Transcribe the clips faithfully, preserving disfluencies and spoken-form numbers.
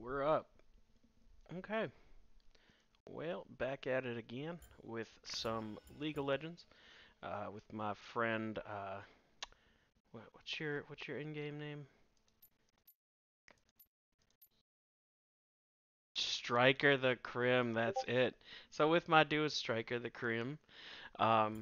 we're up. Okay. Well, back at it again with some League of Legends. Uh, with my friend. Uh, what, what's your what's your in-game name? Striker the Crim. That's it. So with my dude Striker the Crim. Um.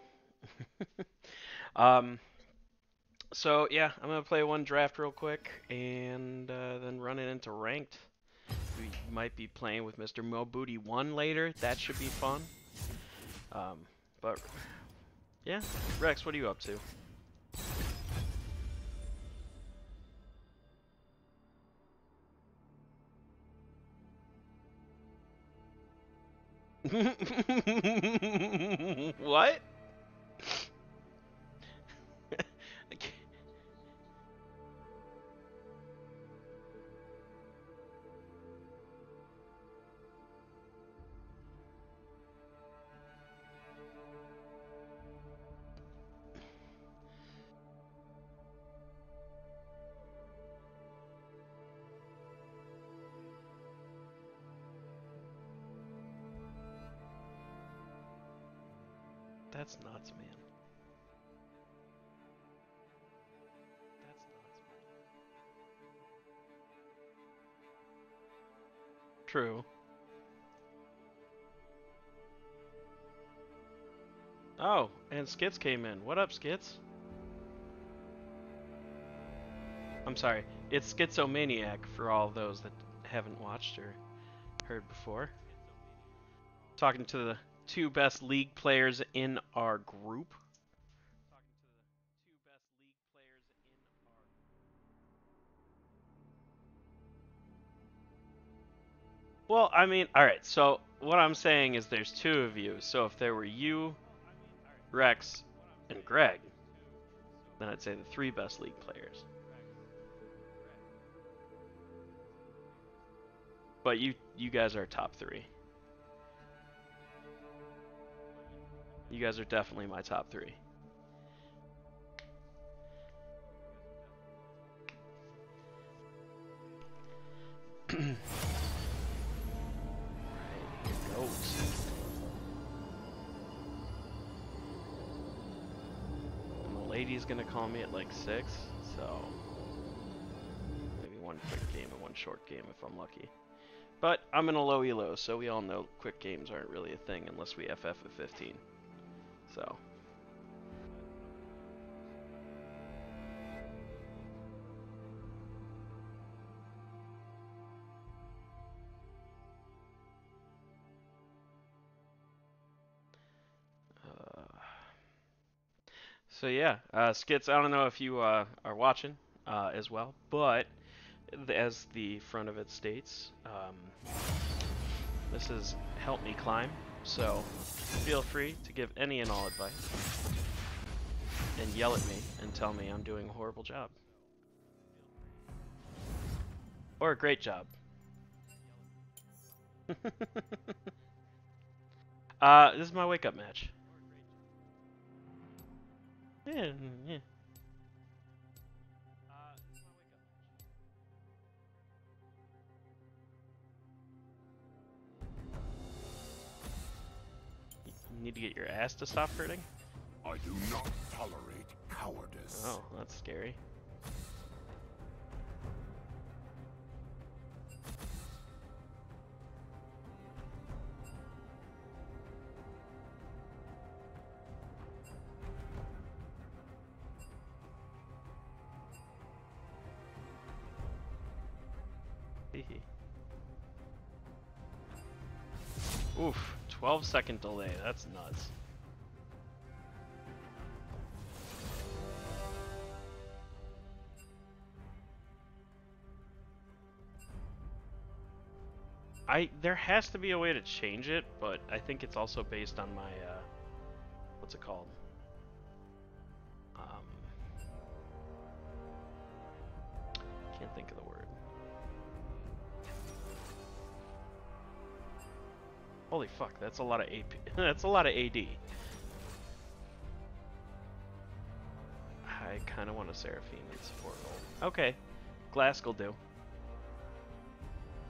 um. So yeah, I'm gonna play one draft real quick and uh, then run it into ranked. We might be playing with Mister Mo Booty one later. That should be fun. Um, but yeah, Rex, what are you up to? What? That's nuts, man. That's nuts, man. True. Oh, and Skits came in. What up, Skits? I'm sorry. It's Schizomaniac for all those that haven't watched or heard before. Talking to the two best League players in our group. Well, I mean, alright, so what I'm saying is there's two of you. So if there were you, Rex, and Greg, then I'd say the three best League players. But you you guys are top three. You guys are definitely my top three. Right, here goes. And the lady's gonna call me at like six, so maybe one quick game and one short game if I'm lucky. But I'm in a low elo, so we all know quick games aren't really a thing unless we F F at fifteen. So. Uh, so yeah, uh, Skits, I don't know if you uh, are watching uh, as well, but as the front of it states, um, this is Help Me Climb, so feel free to give any and all advice and yell at me and tell me I'm doing a horrible job. Or a great job. uh, this is my wake up match. Yeah, yeah. You need to get your ass to stop hurting? I do not tolerate cowardice. Oh, that's scary. Oof, twelve second delay, that's nuts. I there has to be a way to change it, but I think it's also based on my uh what's it called? Um can't think of the word. Holy fuck, that's a lot of A P. That's a lot of A D. I kind of want a Seraphine in support role. Okay, Glask will do.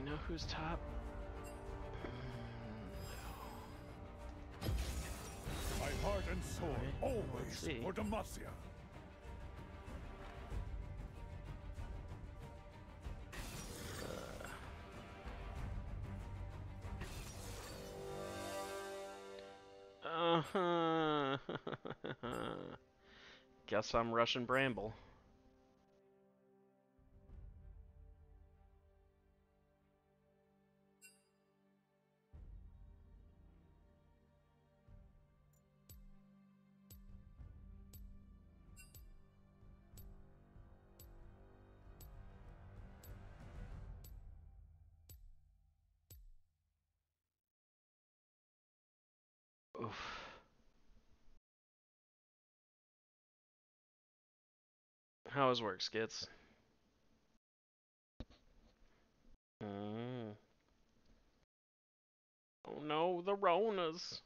know who's top? My heart and soul, Right, always see. for Demacia. Uh-huh. Guess I'm Russian Bramble. Oof. How his work, Skits? Mm. Oh no, the Ronas.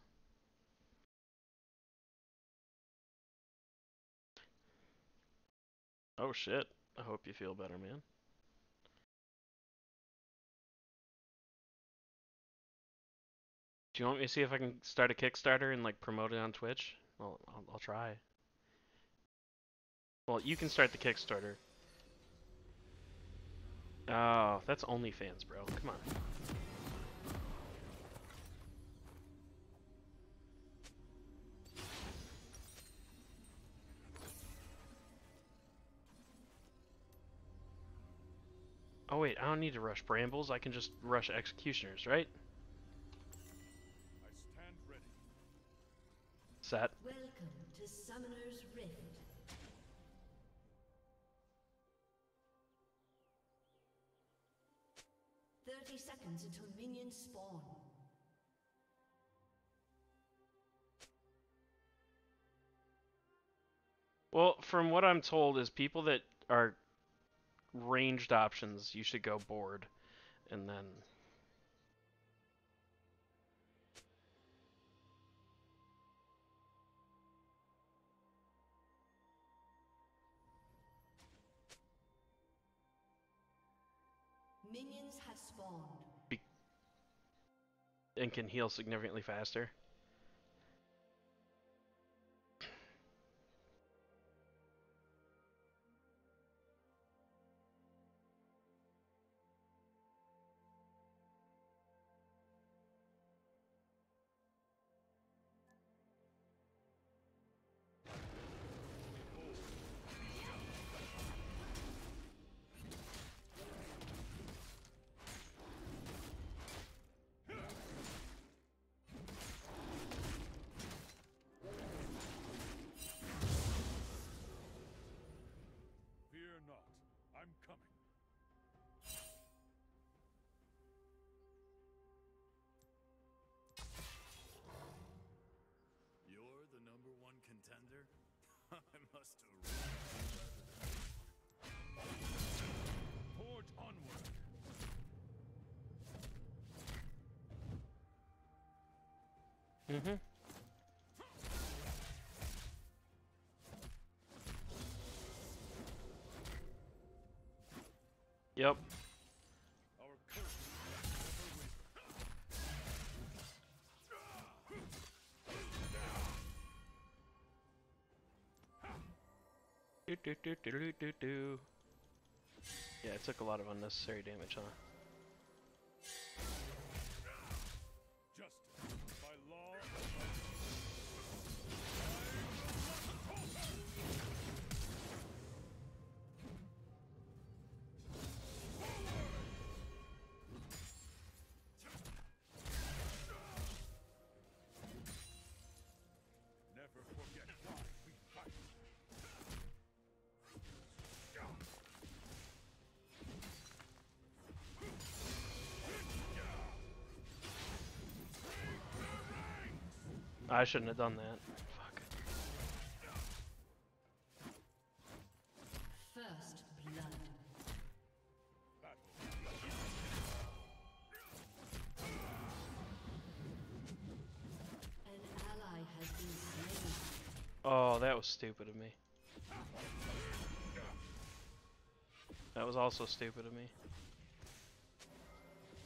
Oh shit. I hope you feel better, man. Do you want me to see if I can start a Kickstarter and like promote it on Twitch? Well, I'll, I'll try. Well, you can start the Kickstarter. Oh, that's OnlyFans, bro. Come on. Oh wait, I don't need to rush Brambles. I can just rush Executioners, right? I stand ready. Set. Welcome to Summoner's Rift. Thirty seconds until minions spawn. Well, from what I'm told is people that are ranged options, you should go board, and then... Minions have spawned. Be and can heal significantly faster. Fear not, I'm coming. You're the number one contender? I must have... Forge onward. Mm-hmm. Yep. Our curse Do, do, do, do, do, do, do. Yeah, it took a lot of unnecessary damage, huh? justice by law. Never forget why we fight. I shouldn't have done that. Fuck. First blood. An ally has been slain. Oh, that was stupid of me. That was also stupid of me.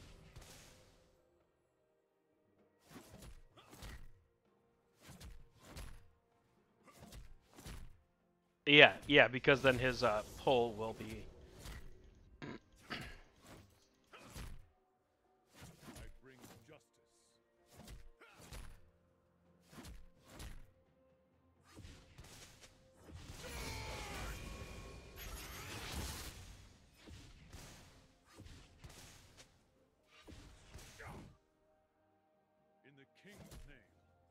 Yeah, yeah, because then his uh, pull will be. I bring justice. In the king's name.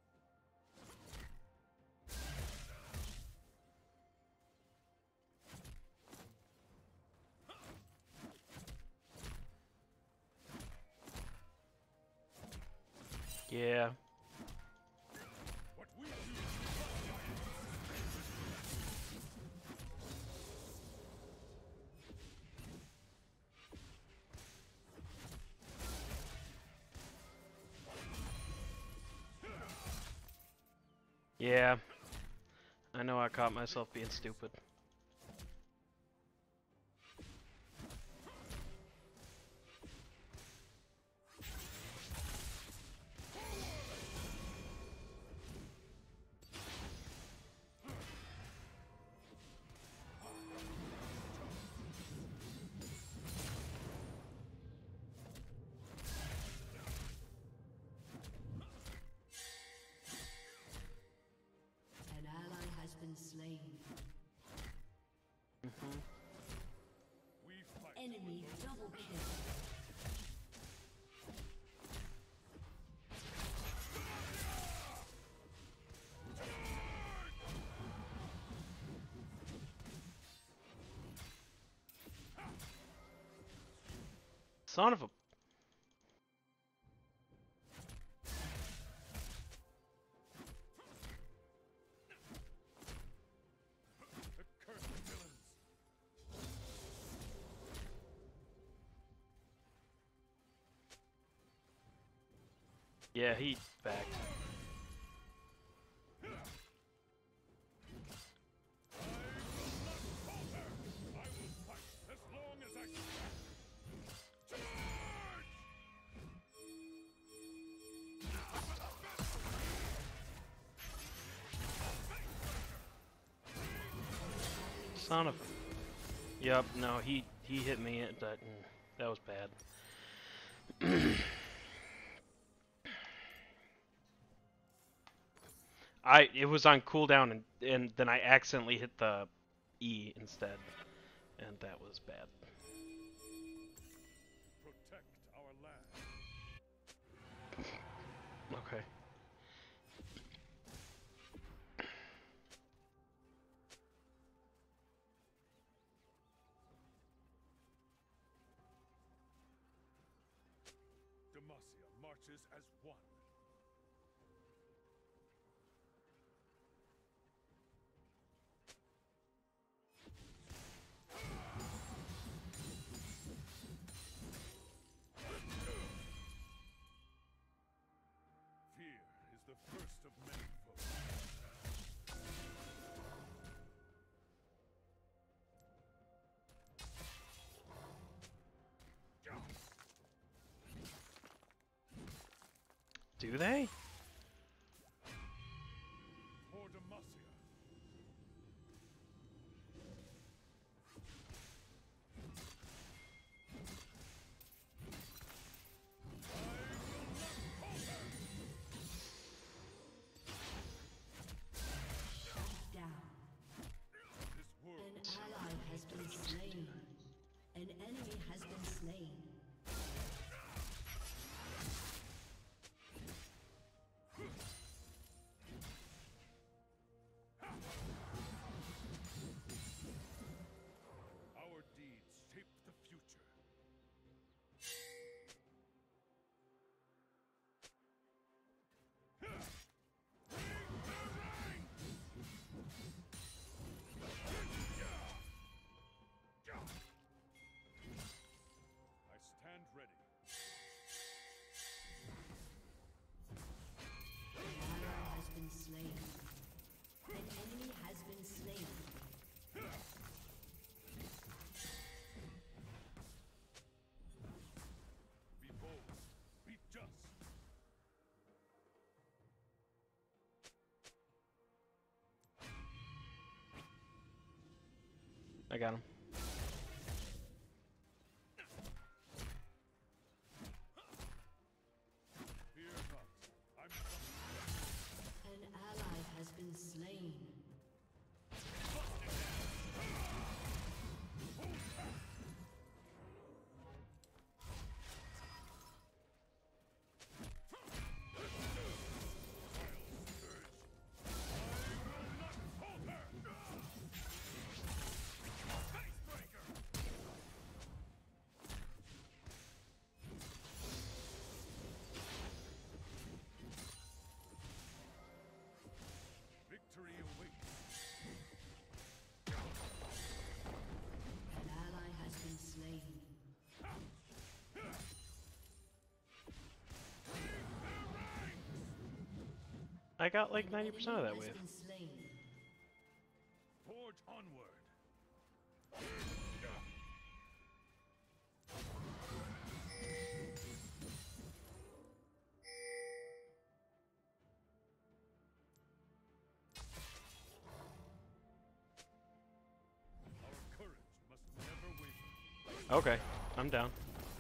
Yeah. What we do. Yeah. I know I caught myself being stupid. An ally has been slain. Mm-hmm. We fight. Enemy double kill. Son of a. The cursed villains. Yeah, he backed. I will fight as long as I can. Son of a. Yup, no, he he hit me at that. And that was bad. I it was on cooldown and and then I accidentally hit the E instead, and that was bad. Protect our land. Okay. Demacia marches as one. Fear is the first of many foes. Do they? For Demacia. Down. This world. An ally has been slain. An enemy has been slain. I got him. Fear not. I'm An ally has been slain. victory awaits. An ally has been slain. I got like An ninety percent of enemy that has wave. been slain. Forge onward. Our courage must never waver. Okay, I'm down.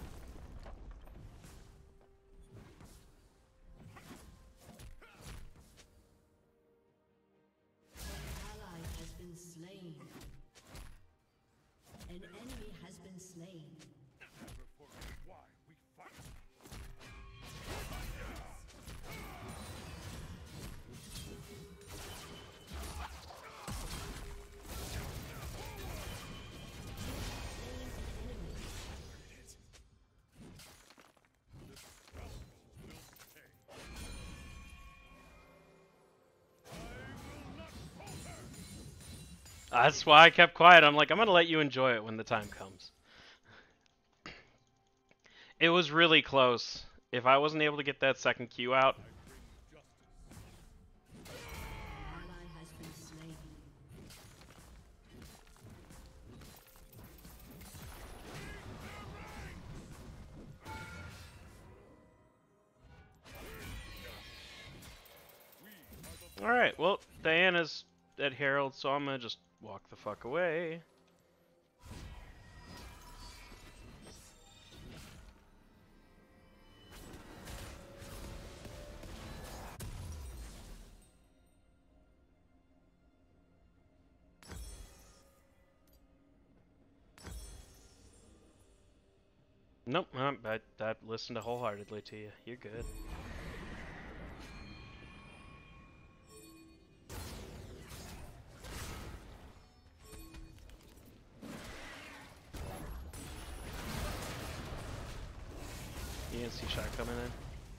An ally has been slain. An enemy has been slain. Never forget why we fight. This battle will pay. I will not falter. That's why I kept quiet. I'm like, I'm gonna let you enjoy it when the time comes. It was really close. If I wasn't able to get that second Q out, I bring justice. An ally has been slain. We are the alright, well, Diana's at Herald, so I'm gonna just walk the fuck away. Nope, um, I, I listened wholeheartedly to you. You're good. E N C shot coming in.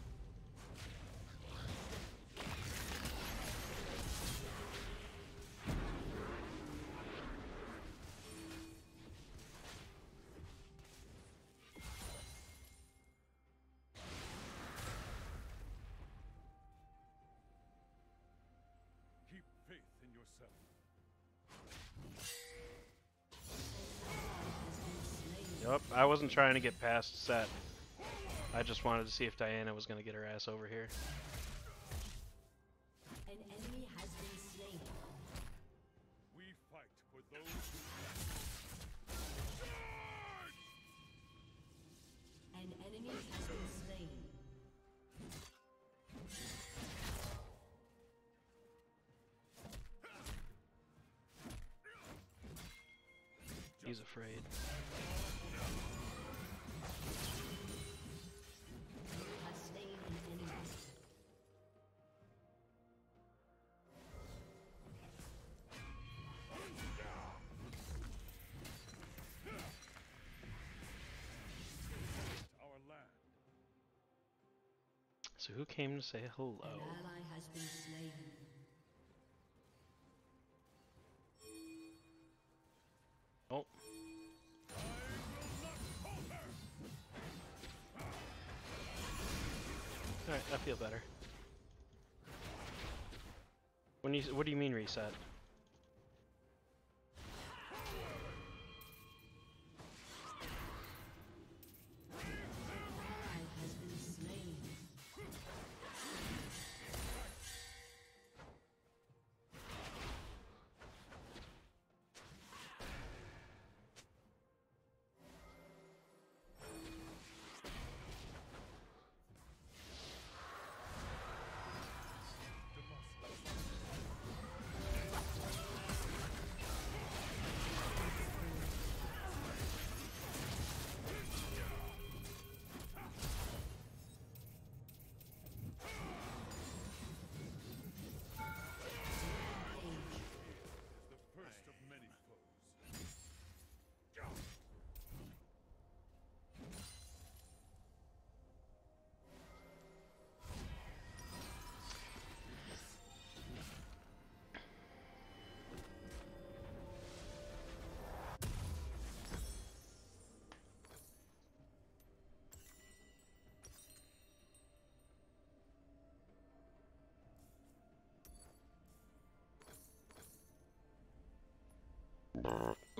keep faith in yourself. Yup, I wasn't trying to get past set. I just wanted to see if Diana was gonna get her ass over here. An enemy has been slain. We fight for those who An enemy has been slain. He's afraid. Has slain an enemy. our land. So who came to say hello? An ally has been slain. Oh. Alright, I feel better. When you, what do you mean reset? Ally has been slain.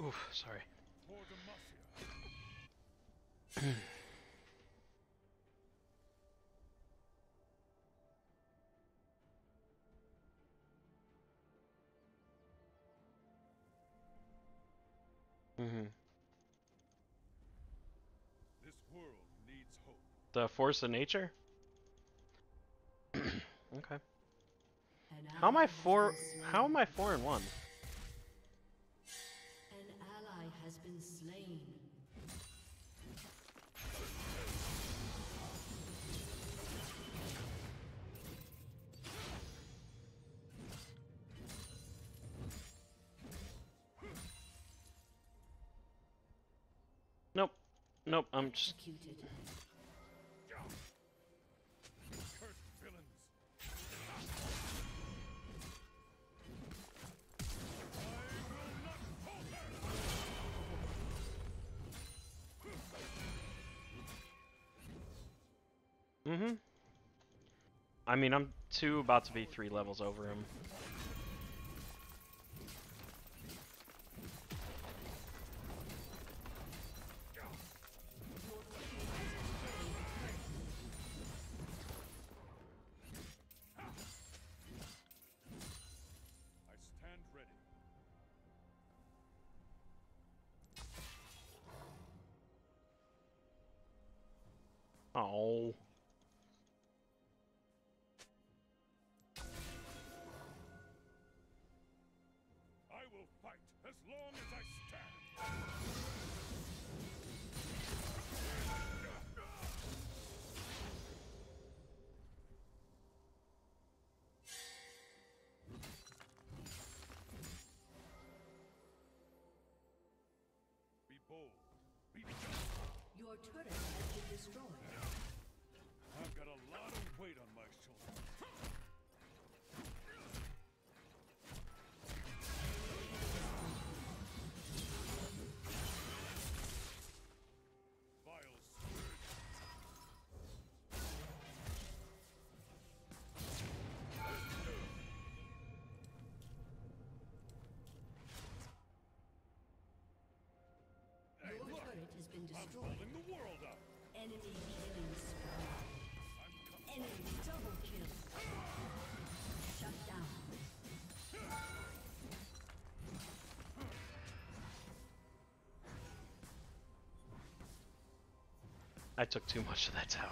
Oof, sorry. For Demacia. Mm-hmm. This world needs hope. The force of nature? Okay. An How am I ally has four? been slain. How am I four and one? An ally has been slain. Nope. Nope. I'm just. Executed. Cursed villains. Mm-hmm. I mean, I'm two, about to be three levels over him. I stand ready. Oh. I will fight as long as I stand. Be bold. Be Your turret has been destroyed. I've got a lot of weight on my shoulders. Vile scourge. Hey, Your look! turret has been I'm destroyed. holding the world up. Enemy killing spree. I'm coming. Enemy double kill. Shut down. I took too much of that tower.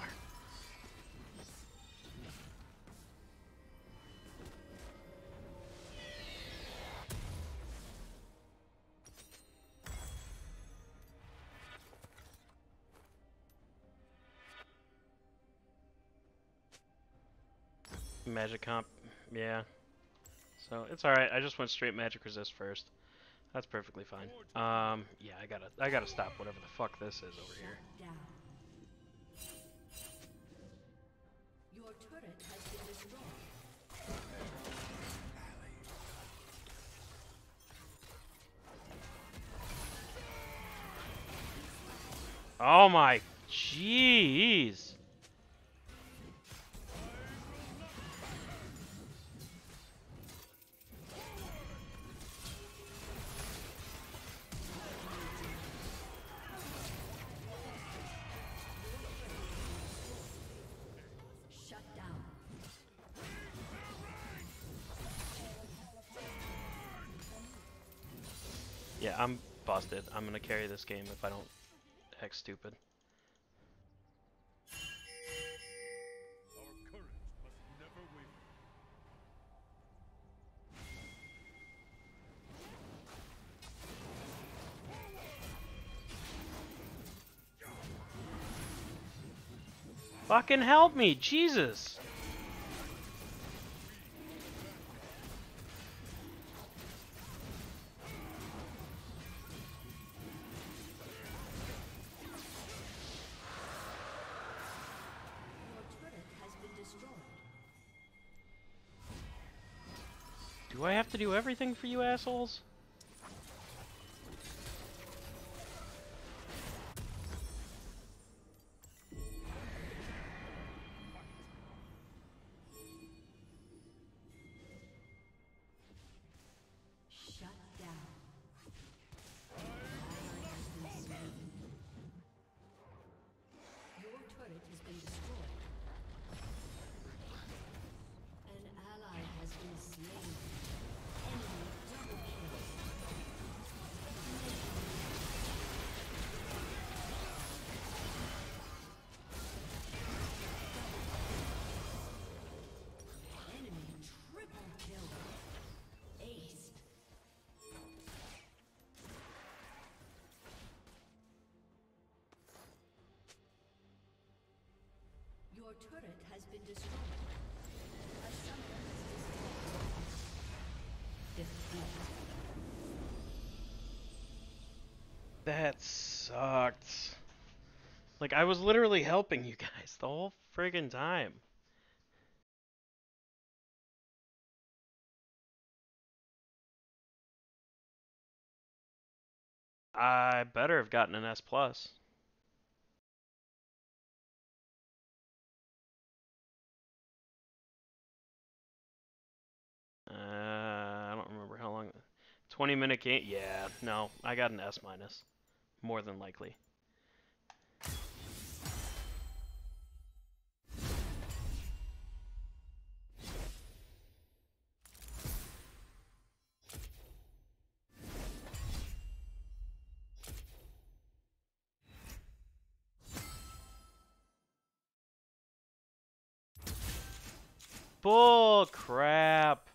Magic comp, yeah. So it's alright, I just went straight magic resist first. That's perfectly fine. Um, yeah, I gotta, I gotta stop whatever the fuck this is over here. Shut down. Your turret has been destroyed. Oh my, jeez. Shut down. Yeah, I'm busted. I'm gonna carry this game if I don't act stupid. Our courage must never waver. Fucking help me, Jesus! Your turret has been destroyed. Do I have to do everything for you assholes? Shut down. turret has been destroyed. An ally has been slain. Enemy double kill. Enemy triple kill. Ace. Your turret has been destroyed. A summoner has disconnected. Defeat. That sucked. Like, I was literally helping you guys the whole friggin' time. I better have gotten an S plus. Uh, I don't remember how long. twenty minute game? Yeah, no, I got an S minus. More than likely. Bull crap.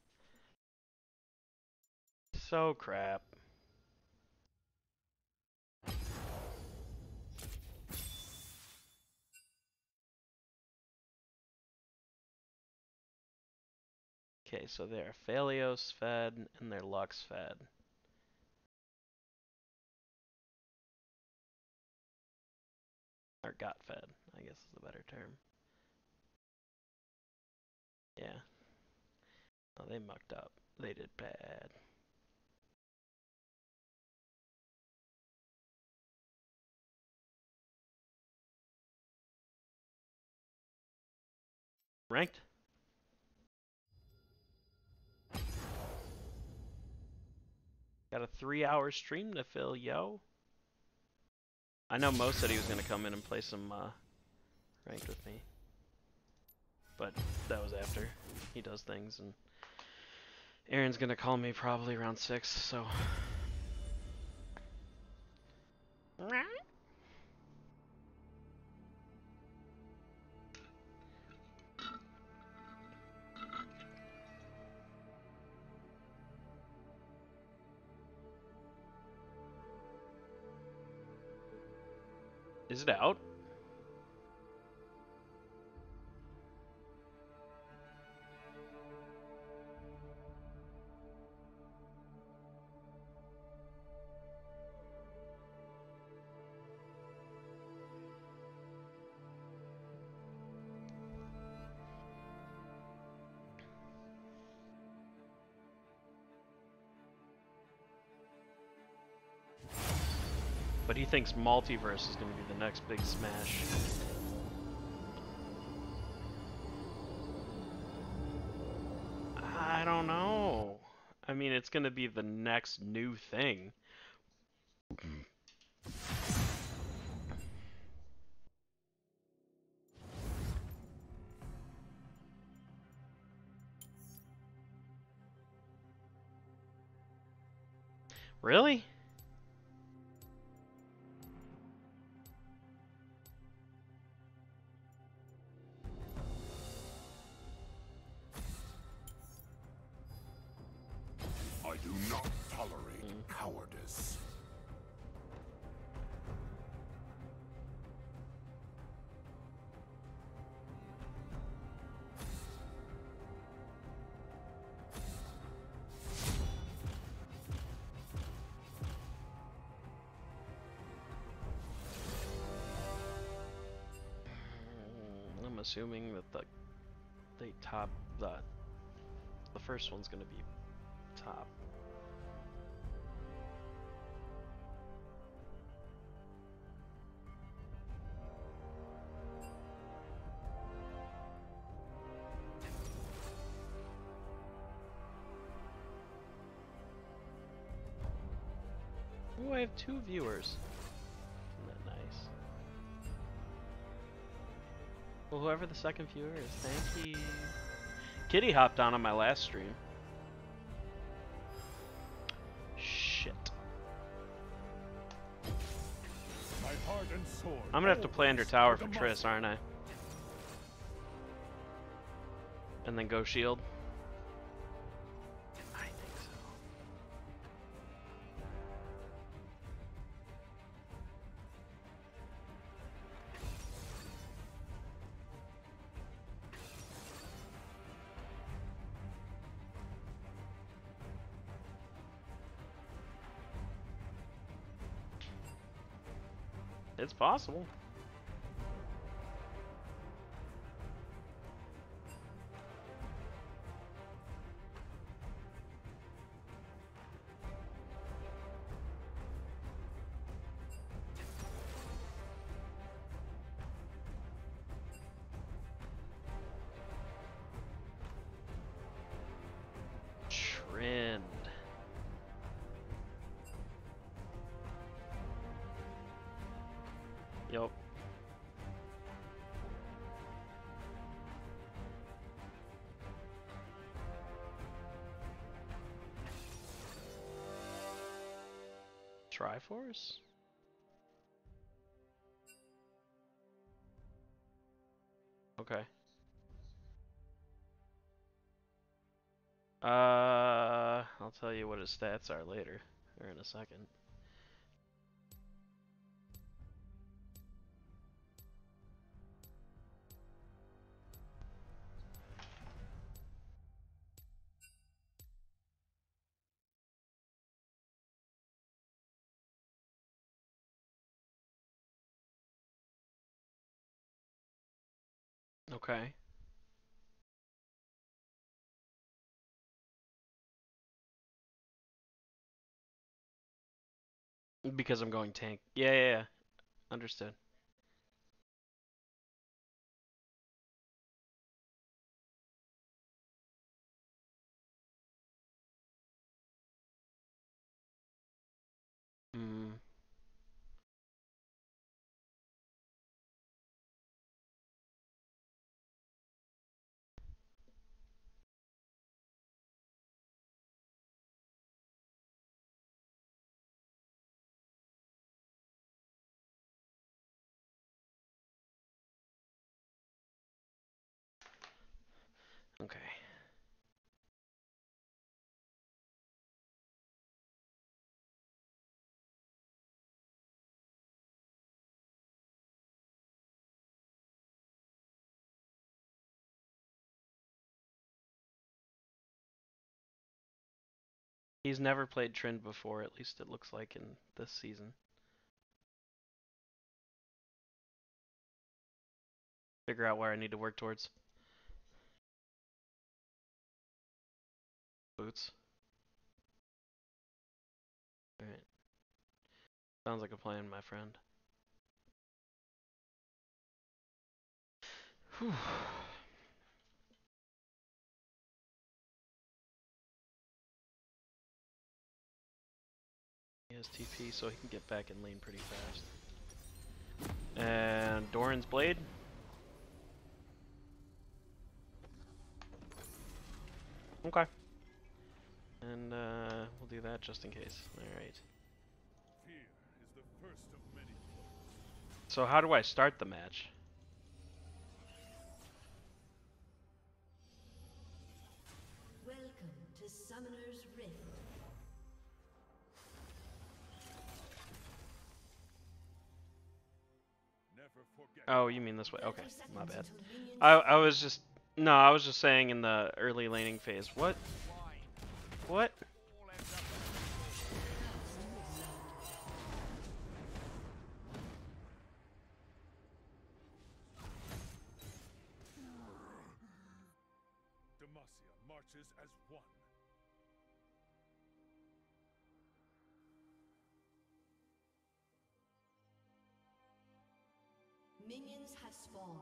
So crap. Okay, so they're Phalios fed and they're Lux fed. Or got fed, I guess is the better term. Yeah. Oh, they mucked up. They did bad. Ranked? Got a three hour stream to fill, yo. I know Mo said he was going to come in and play some uh, ranked with me. But that was after he does things, and Aaron's going to call me probably around six, so... Is it out? But he thinks Multiverse is going to be the next big smash. I don't know. I mean, it's going to be the next new thing. Really? I do not tolerate mm. cowardice. I'm assuming that the they top the the first one's gonna be top. Oh, I have two viewers. Isn't that nice? Well, whoever the second viewer is, thank you. Kitty hopped on on my last stream. Shit. My heart and sword. I'm gonna have to play under tower for the Triss, aren't I? And then go shield. I think so. It's possible. Trend. Yep. Triforce? Okay. Uh, I'll tell you what his stats are later, or in a second. Okay. Because I'm going tank. Yeah, yeah, yeah. Understood. Hmm. Okay. He's never played Trend before, at least it looks like in this season. Figure out where I need to work towards. Boots. Alright. Sounds like a plan, my friend. Whew. He has T P, so he can get back in lane pretty fast. And Doran's Blade. Okay. And uh, we'll do that just in case. Alright. Fear is the first of many foes. So how do I start the match? Welcome to Summoner's Rift. Never forget. Oh, you mean this way? Okay, thirty my bad. seconds until minions I I was just no, I was just saying in the early laning phase. What? What? Demacia marches as one. Minions have spawned.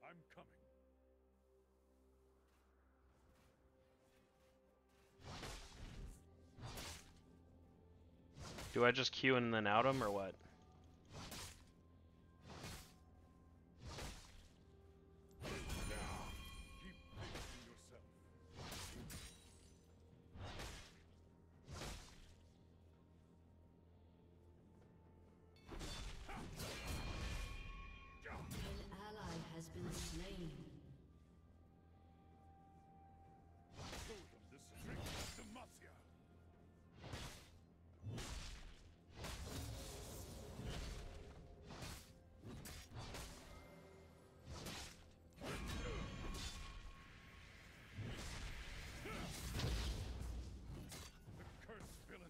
I'm coming. Do I just Q and then out him or what? Keep fixing yourself. An ally has been slain. Show them the strength of Demacia. The cursed villain.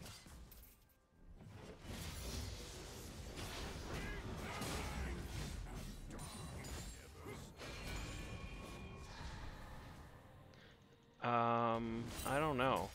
Um, I don't know.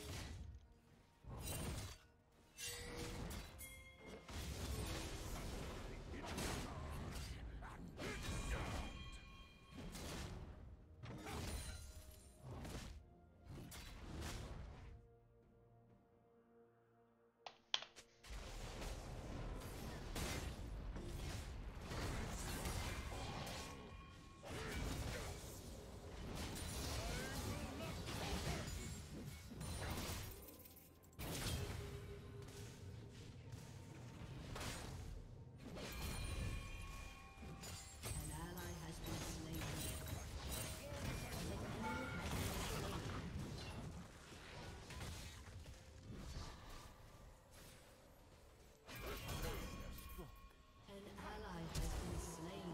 An ally has been slain. An ally has been slain.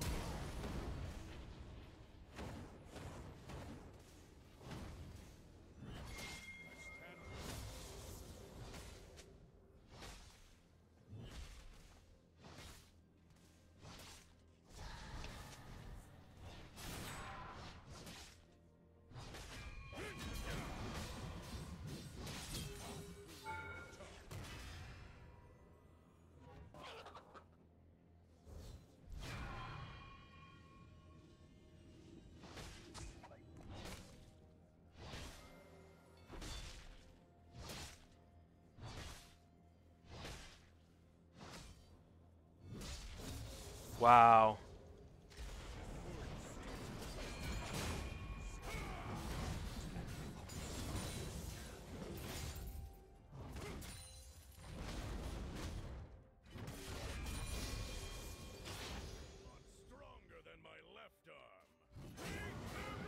Wow. Stronger than my left arm.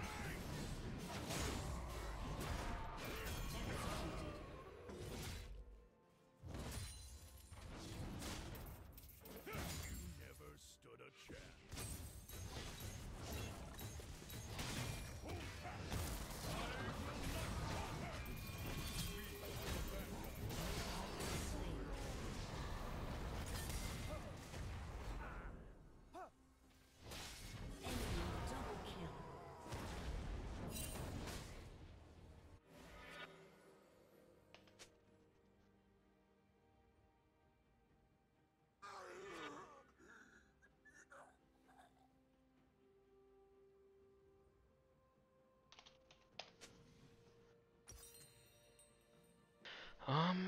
You never stood a chance. Enemy double kill. Um,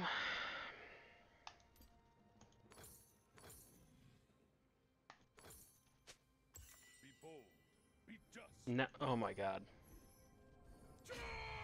Be bold. Be just. no, oh my god. Charge!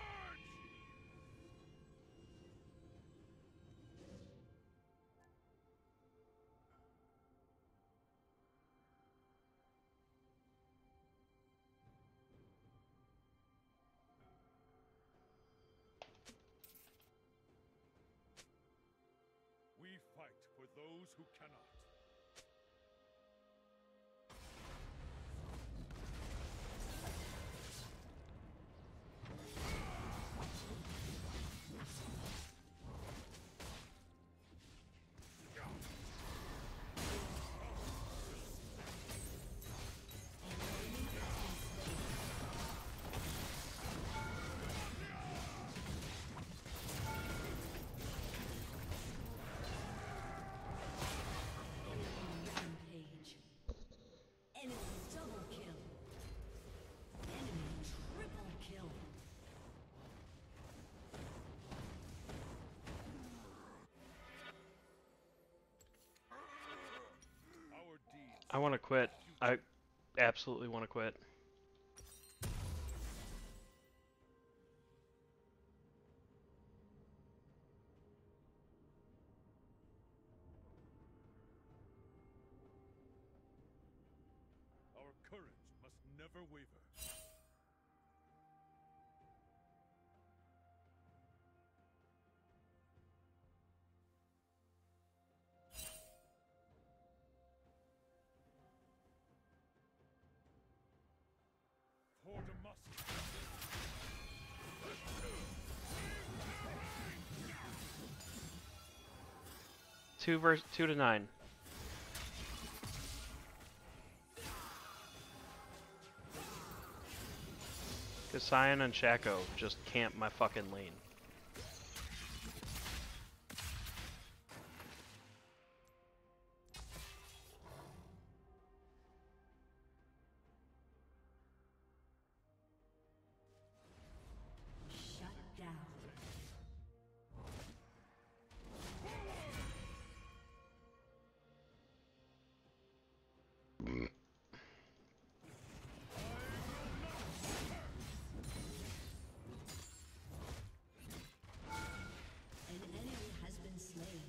We fight for those who cannot. I want to quit. I absolutely want to quit. Our courage must never waver. For Demacia. Two verse two to nine. Cause Cyan and Shaco just camp my fucking lane. Shut down. An enemy has been slain.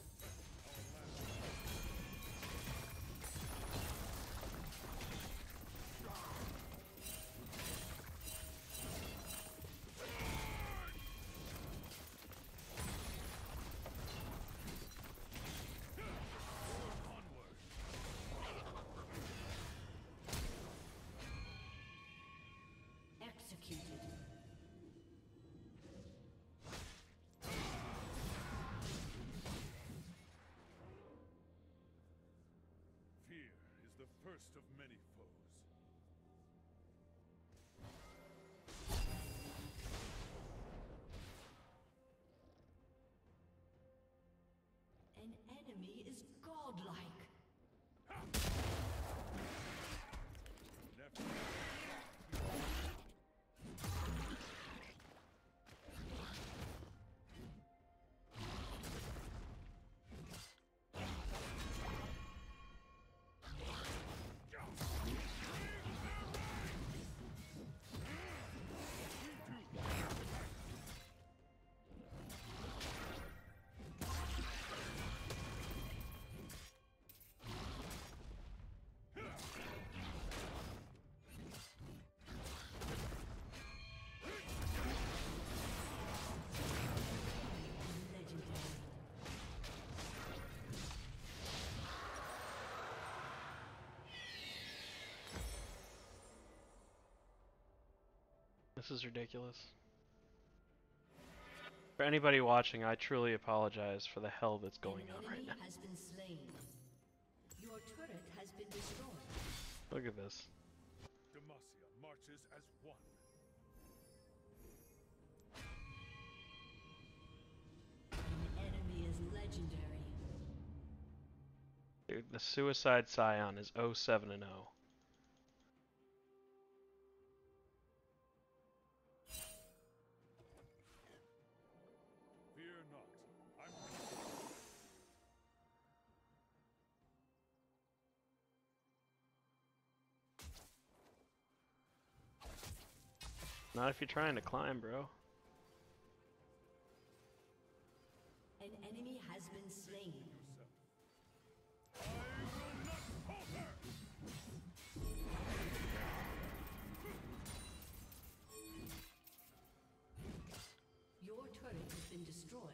Executed. Fear is the first of many foes. An enemy is godlike. Never. Legendary. This is ridiculous. For anybody watching, I truly apologize for the hell that's going An on right enemy now. has been slain. Your turret has been destroyed. Look at this. Demacia marches as one. An enemy is legendary. Dude, the Suicide Scion is oh seven and oh. Fear not. I'm Not if you're trying to climb, bro. An enemy has been slain. Your turret has been destroyed.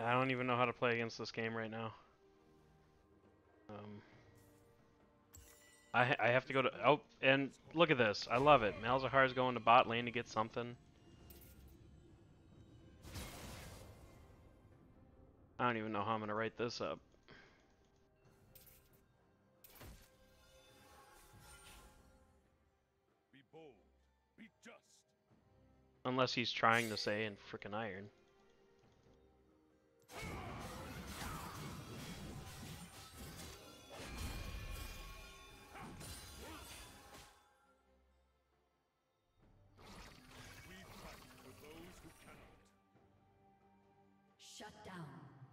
Yeah, I don't even know how to play against this game right now. Um, I I have to go to oh and look at this. I love it. Malzahar's going to bot lane to get something. I don't even know how I'm gonna write this up. Be bold. Be just. Unless he's trying to say in frickin' iron. We fight for those who cannot. Shut down.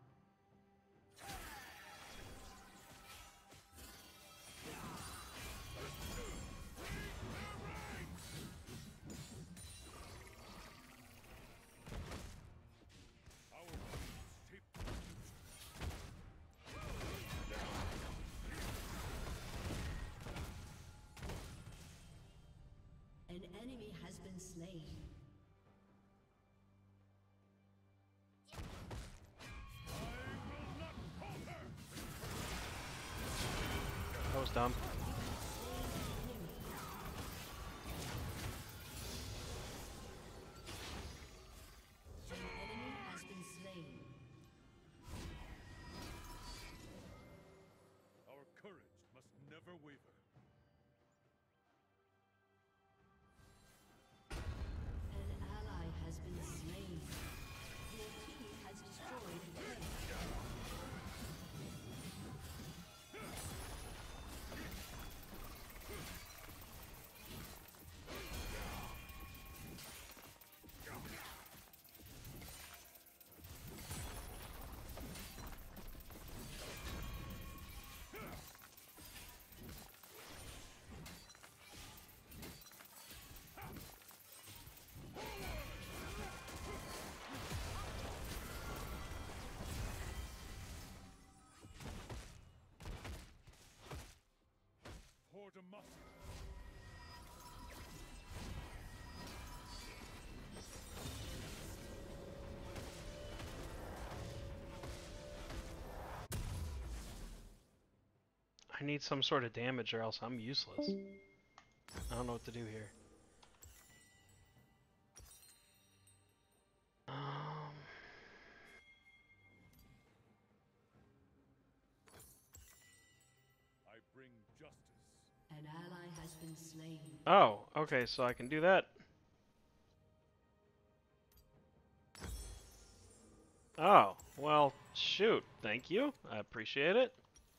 Our minds shape the An enemy has been slain. That was dumb. An enemy has been slain. Our courage must never waver. An ally has been slain. Your team has destroyed a turret. Pour de muscle. I need some sort of damage or else I'm useless. I don't know what to do here. Um, I bring justice. An ally has been slain. oh, okay, so I can do that. Oh, well, shoot. Thank you. I appreciate it.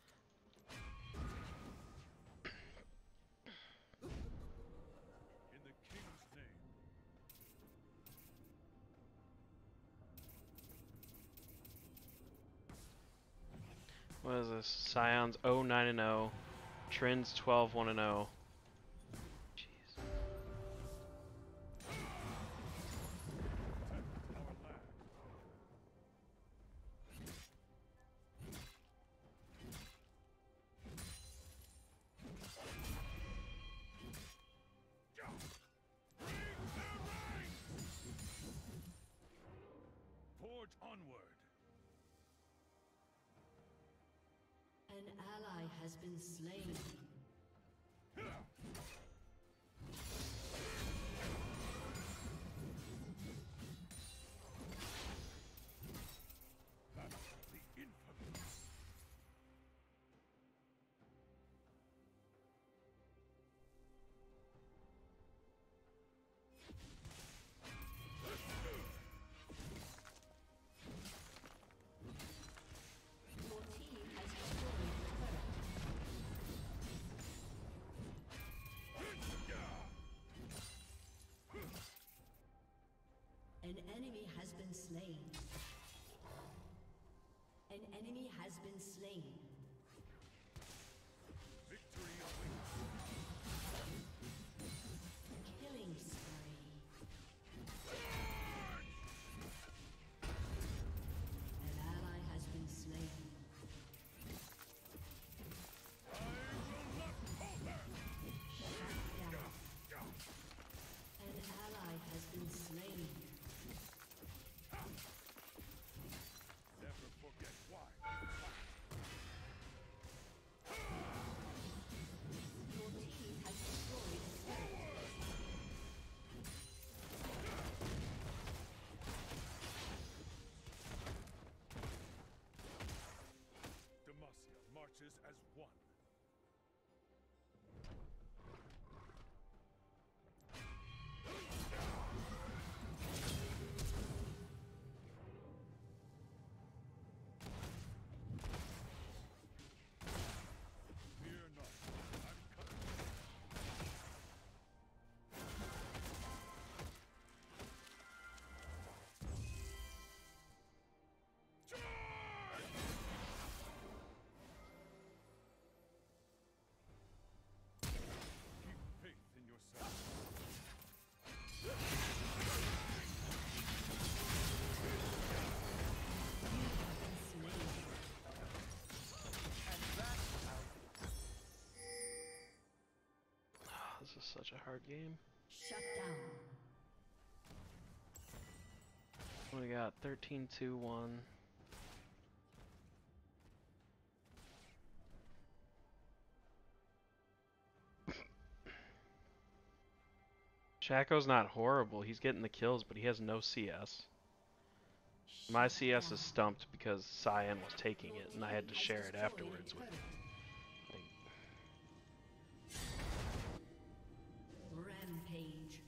In the king's name. What is this? Scions oh nine and oh. Trends twelve one and oh. Jeez. Our land. Forge onward. An ally has been slain. The infamy. Your team has destroyed a turret. forces as one. Fear not. I'm coming. Keep faith in yourself. This is such a hard game. Shut down. What do we got? thirteen, two, one. Shaco's not horrible. He's getting the kills, but he has no C S. My C S is stumped because Cyan was taking it, and I had to share it afterwards with. Rampage.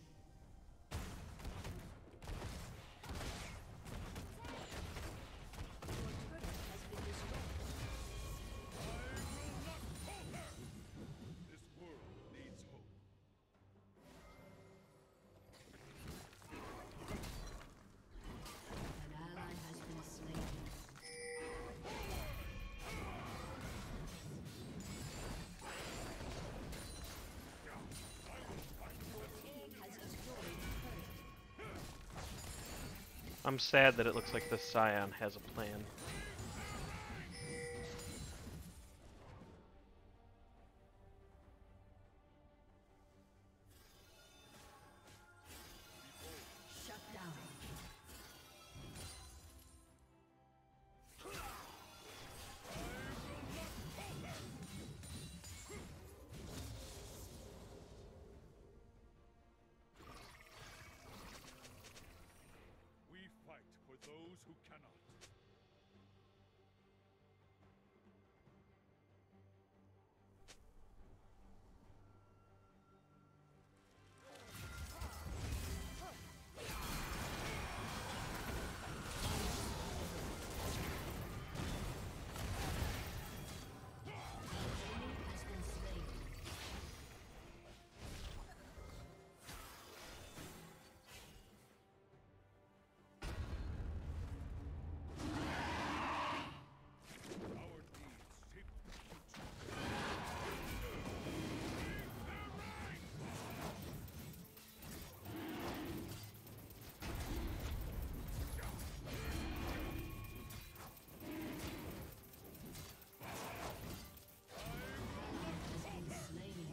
This world needs hope. An ally has been slain. Your team has destroyed a turret. I'm sad that it looks like the Scion has a plan. Shut down. We fight for those who cannot. Has been slain. Our deeds shape the future. Has been slain.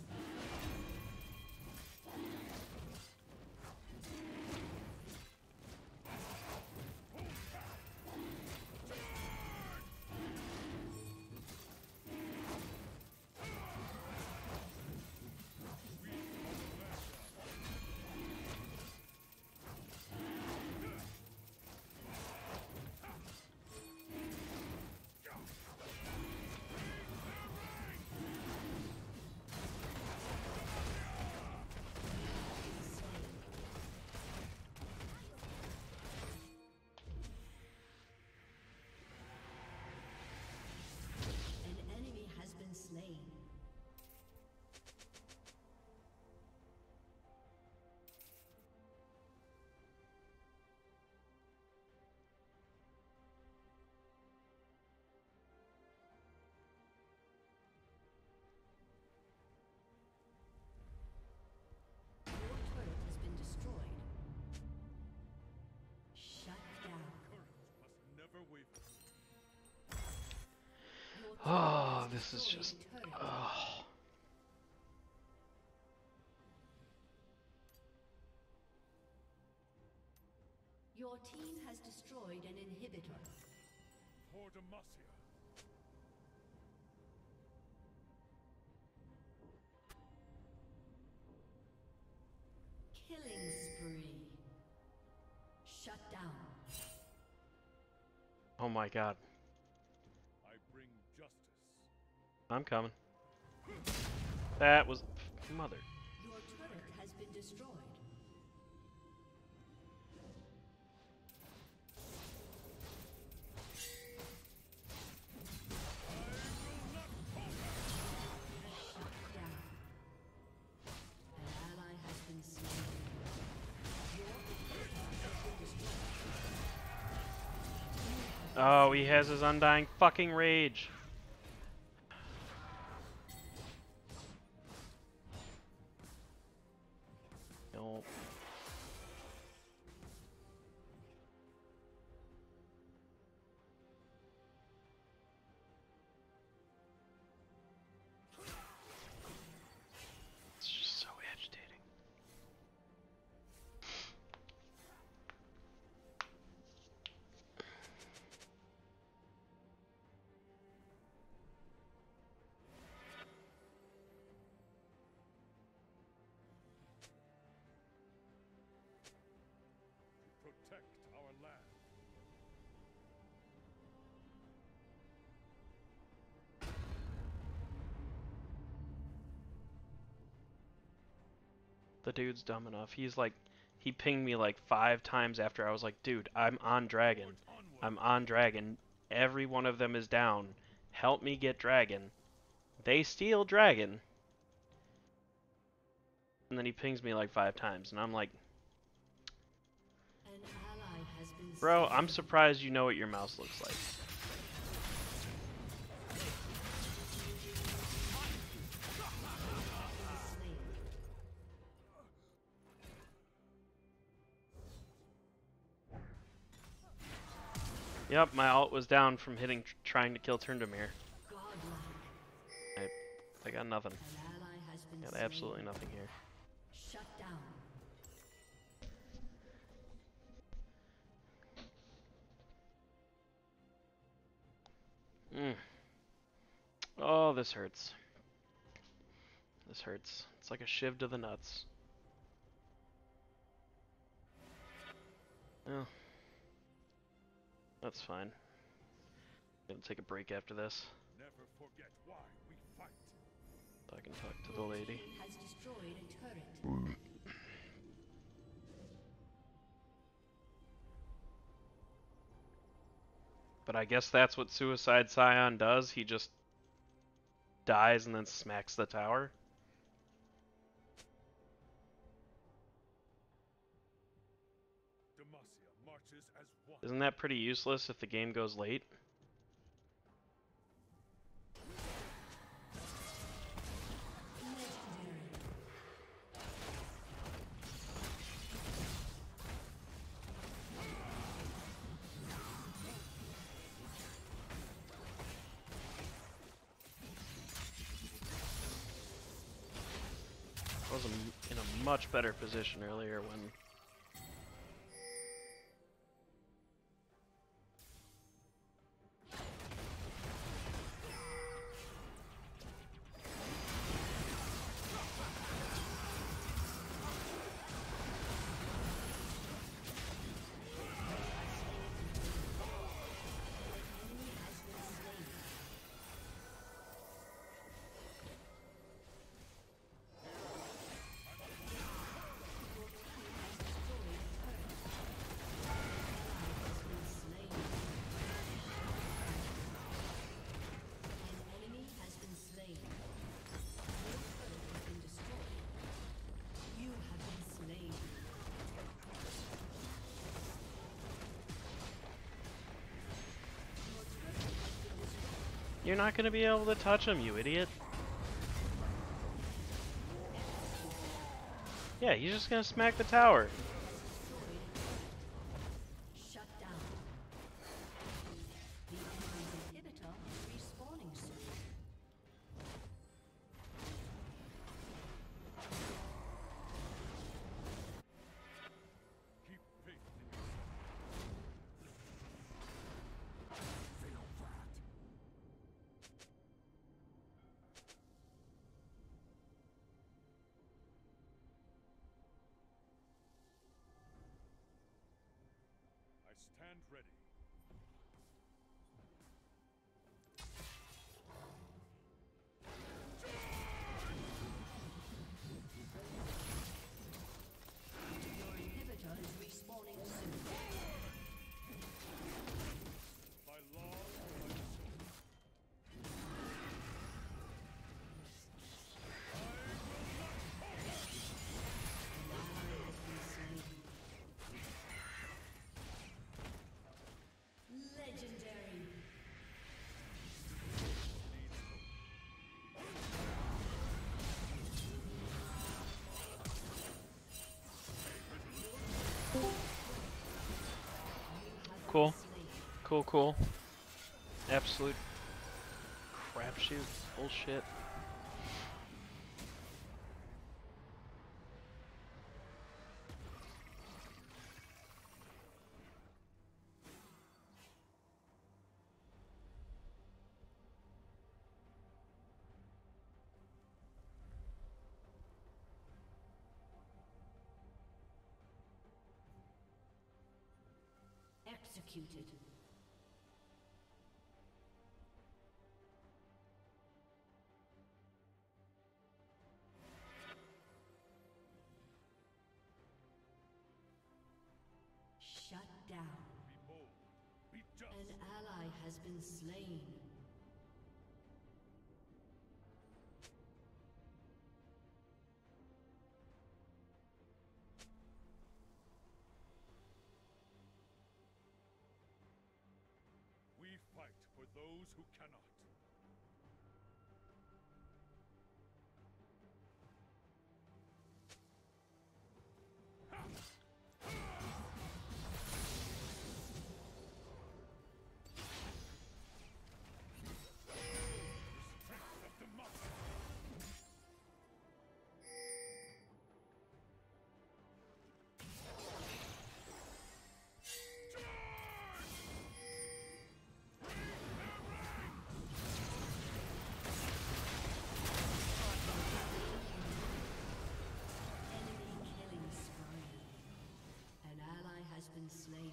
An enemy has been slain. Your turret has been destroyed. Shut down. Courage must never waver. Your turret Oh, has this is destroyed just. a turret. Oh. Your team has destroyed an inhibitor. For Demacia. Killing spree. Shut down. Oh my god. I bring justice. I'm coming. That was mother. Your turret has been destroyed. Shut down. An ally has been slain. Your turret has been destroyed. Oh, he has his undying fucking rage. No. It's just so agitating. Protect our land. The dude's dumb enough. He's like, he pinged me like five times after I was like, dude, I'm on dragon. I'm on dragon. Every one of them is down. Help me get dragon. They steal dragon. And then he pings me like five times, and I'm like, An ally has been bro, slain. I'm surprised you know what your mouse looks like. Slain. Yep, my ult was down from hitting, trying to kill Tryndamere. Godlike. I got nothing. An ally has been Got slain. absolutely nothing here. Shut down. Mm. Oh, this hurts. This hurts. It's like a shiv to the nuts. Oh. That's fine. Gonna take a break after this. Never forget why we fight. So I can talk to the lady. Has destroyed a turret. But I guess that's what Suicide Scion does. He just dies and then smacks the tower. Demacia marches as one. Isn't that pretty useless if the game goes late? I was a- in a much better position earlier when you're not gonna be able to touch him, you idiot. Yeah, he's just gonna smack the tower. Shut down. The enemy's inhibitor is respawning soon. Keep faith in yourself. Feel that. I stand ready. Cool. Cool, cool. Absolute crapshoot. Bullshit. Executed. Shut down. Be bold. Be just. An ally has been slain. We fight for those who cannot. Strength of democracy. Enemy killing spree. An ally has been slain.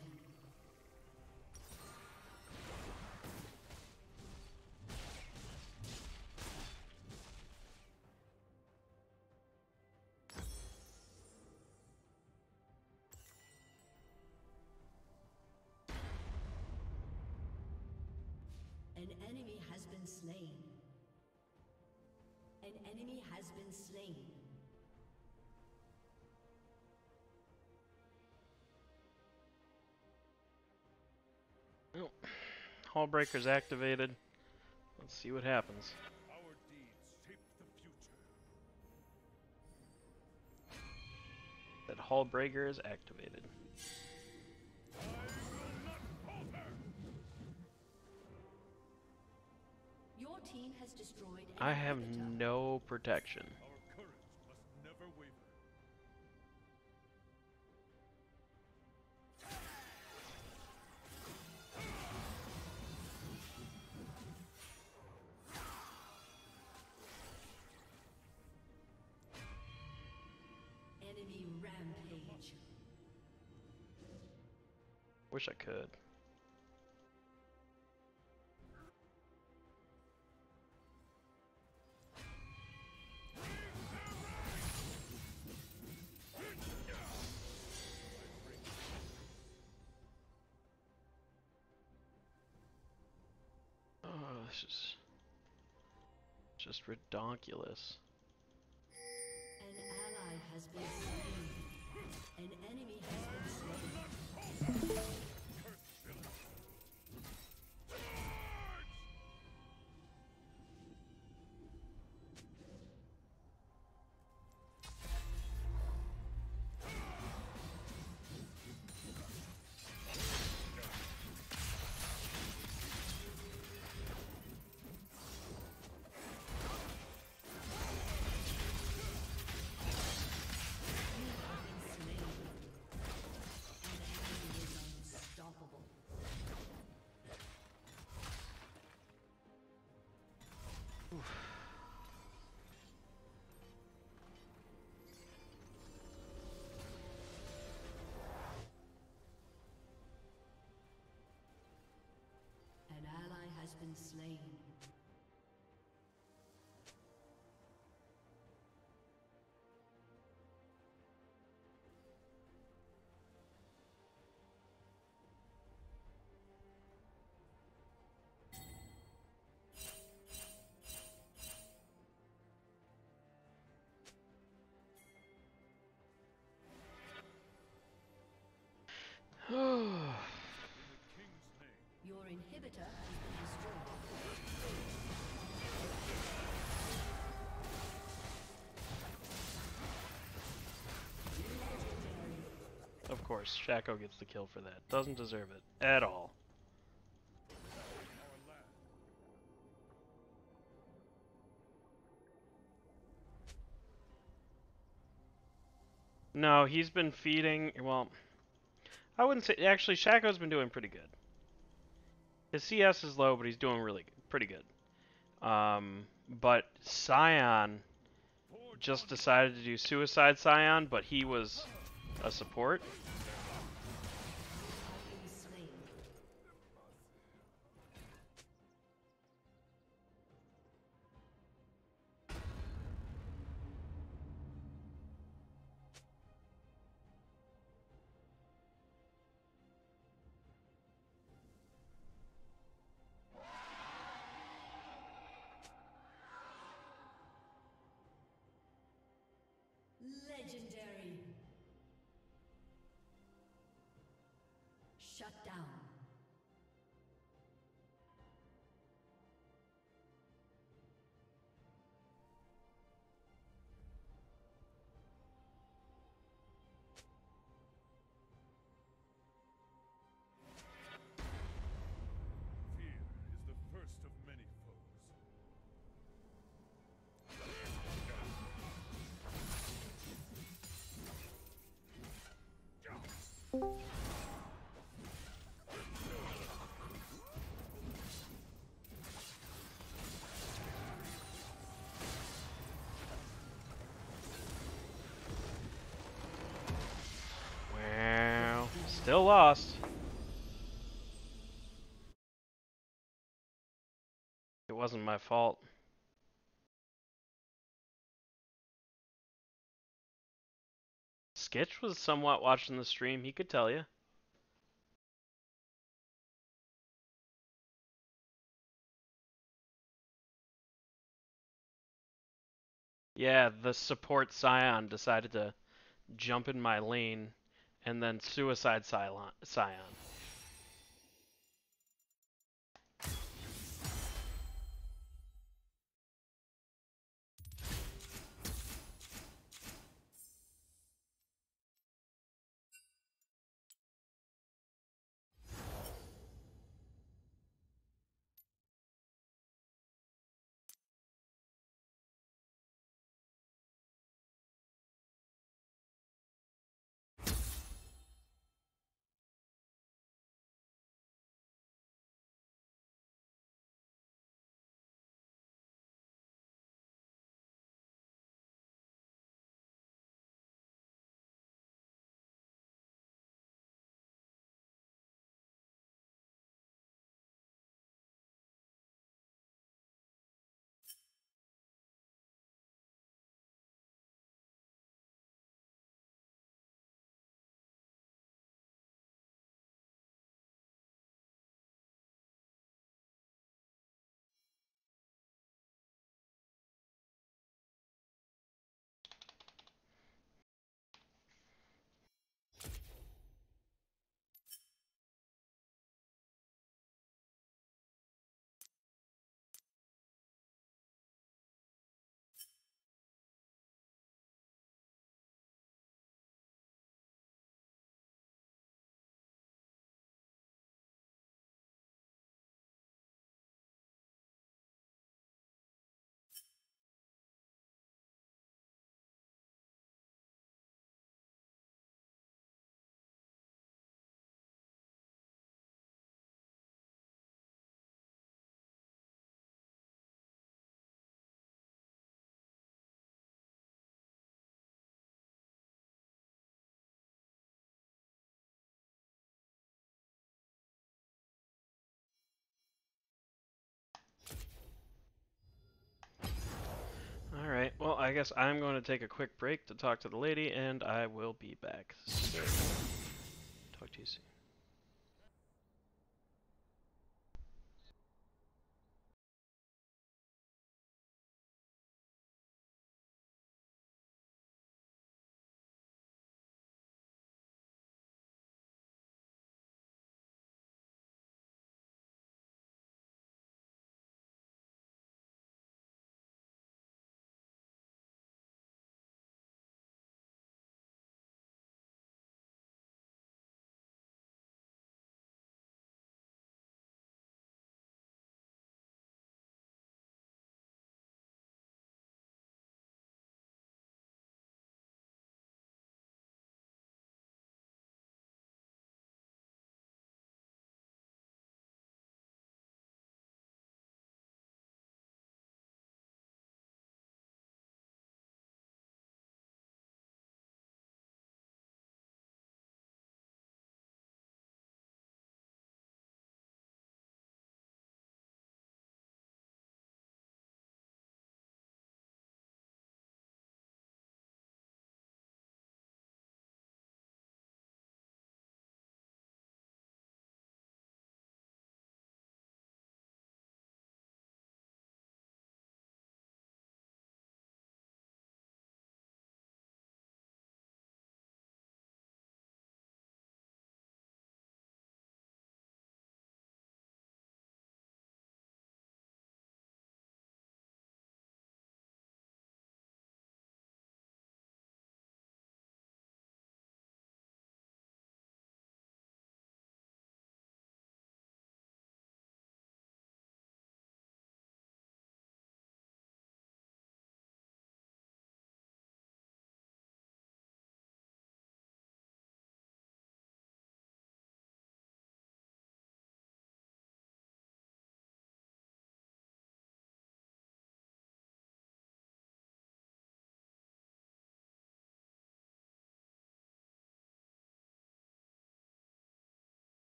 An enemy has been slain. An enemy has been slain. Oh, Hullbreaker's activated. Let's see what happens. Our deeds shape the future. That Hullbreaker is activated. I will not falter. Your team has destroyed. I an have inhibitor. no protection. Our courage must never waver. Enemy rampage. Wish I could. Oh, this is just redonkulous. An ally has been slain. An enemy has been slain. You have been slain. An enemy is course, Shaco gets the kill for that. Doesn't deserve it at all. No, he's been feeding. Well, I wouldn't say. Actually, Shaco's been doing pretty good. His C S is low, but he's doing really good, pretty good. Um, but Sion just decided to do Suicide Scion, but he was a support. Legendary. Shut down. Fear is the first of many foes. Well, still lost. It wasn't my fault. Skitch was somewhat watching the stream, he could tell you. Yeah, the support Scion decided to jump in my lane and then Suicide Scion. Alright, well, I guess I'm going to take a quick break to talk to the lady, and I will be back. So, talk to you soon.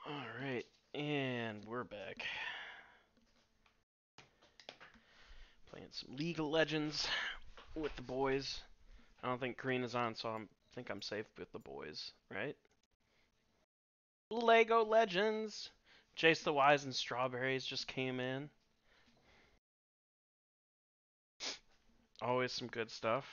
Alright, and we're back. Playing some League of Legends with the boys. I don't think Karina's on, so I think I'm safe with the boys, right? Lego Legends! Jace the Wise and Strawberries just came in. Always some good stuff.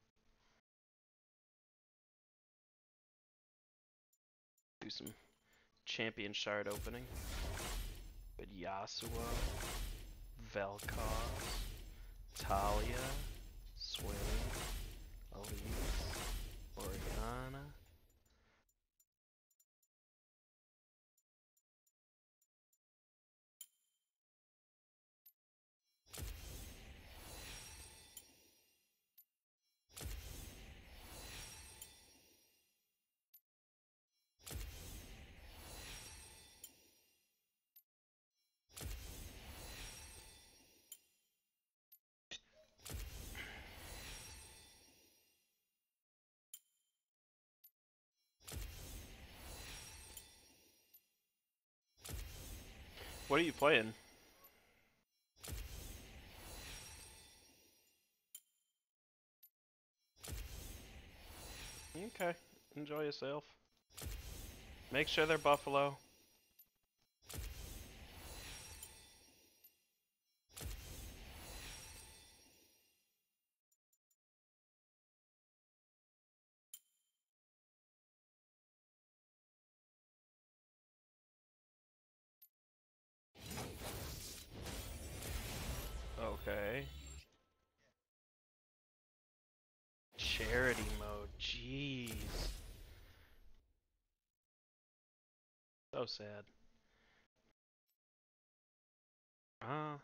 Do some champion shard opening. Good Yasuo, Vel'Koz, Talia, Swain, Elise, Orianna. What are you playing? Okay, enjoy yourself. Make sure they're Buffalo. Okay. Charity mode, jeez. So sad. Ah.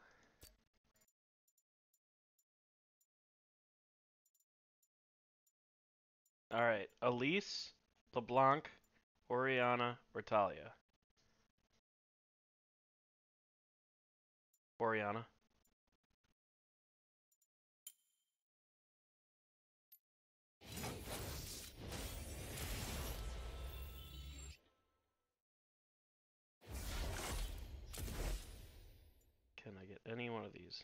Alright, Elise, LeBlanc, Orianna, or Talia? Orianna. Can I get any one of these?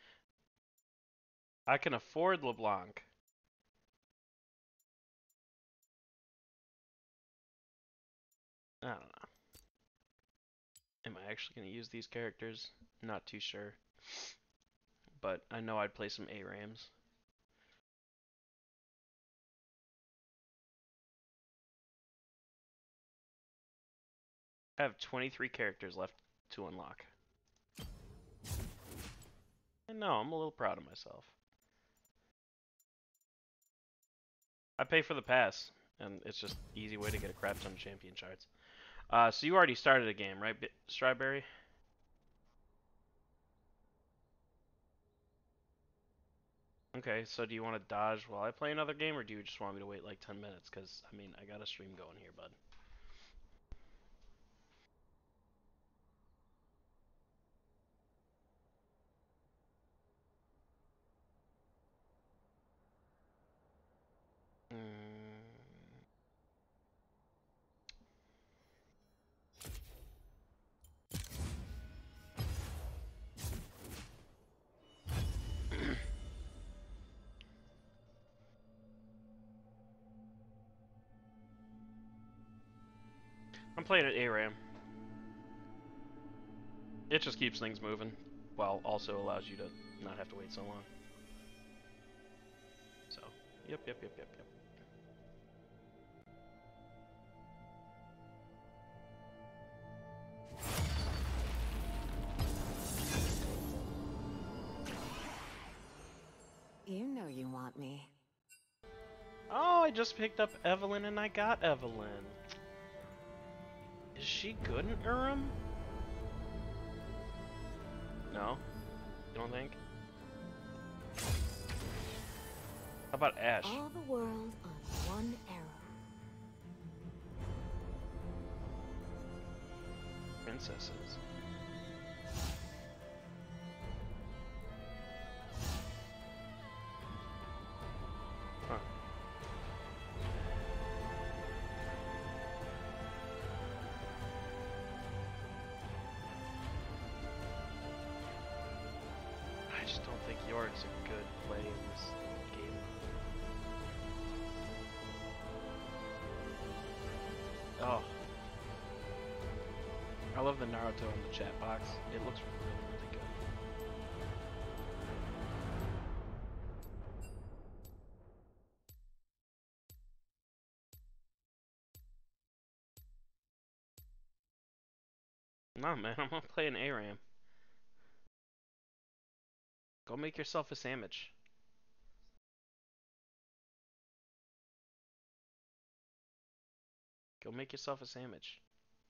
I can afford LeBlanc. I don't know. Am I actually going to use these characters? Not too sure. But I know I'd play some A RAMs. I have twenty-three characters left to unlock. And no, I'm a little proud of myself. I pay for the pass, and it's just easy way to get a crap ton of champion shards. Uh, so you already started a game, right, Strawberry? Okay, so do you want to dodge while I play another game, or do you just want me to wait like ten minutes? Because, I mean, I got a stream going here, bud. Mm. I'm playing at A RAM. It just keeps things moving, while also allows you to not have to wait so long. So, yep, yep, yep, yep, yep. You know you want me. Oh, I just picked up Evelynn and I got Evelynn. Is she good in Urim? No? You don't think? How about Ashe? All the world on one arrow. Princesses. Huh. just don't think Yorick's a good play in this game. Oh. I love the Naruto in the chat box. It looks really, really good. No, man, I'm gonna play an ARAM. Go make yourself a sandwich. Go make yourself a sandwich.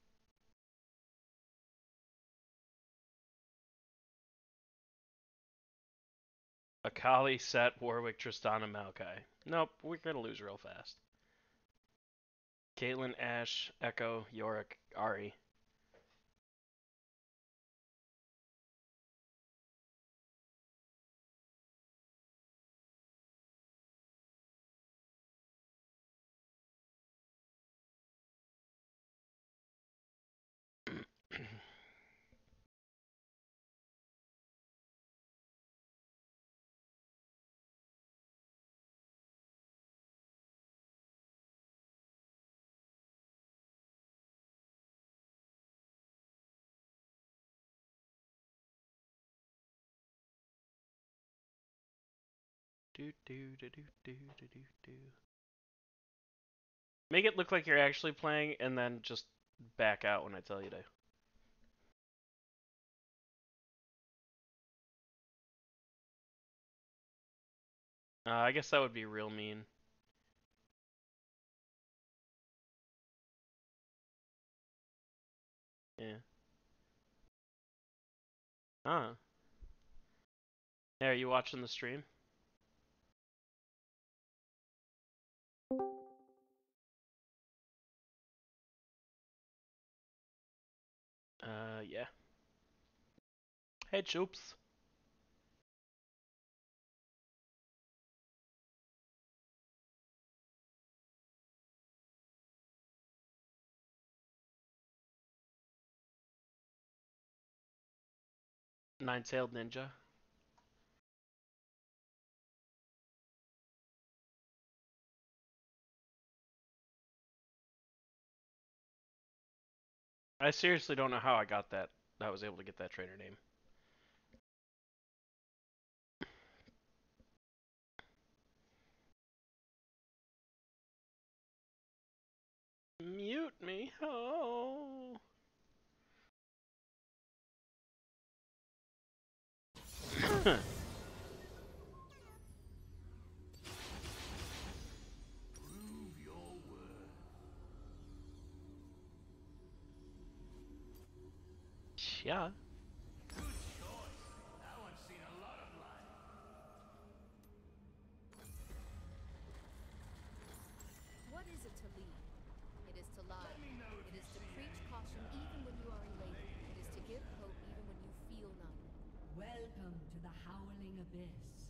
Akali, Set, Warwick, Tristana, Maokai. Nope, we're gonna lose real fast. Caitlyn, Ashe, Echo, Yorick, Ari. Do do do do do do do do. Make it look like you're actually playing, and then just back out when I tell you to. Uh, I guess that would be real mean. Yeah. Huh. Hey, are you watching the stream? Uh, yeah. Hey, Choops. Nine-tailed ninja. I seriously don't know how I got that. I was able to get that trainer name. Mute me. Oh. Prove your worth. Yeah. Good choice. That one's seen a lot of life. What is it to lead? It is to lie. It is to preach caution even when you are elated. It is to give hope even when you feel none. Welcome to the Howling Abyss.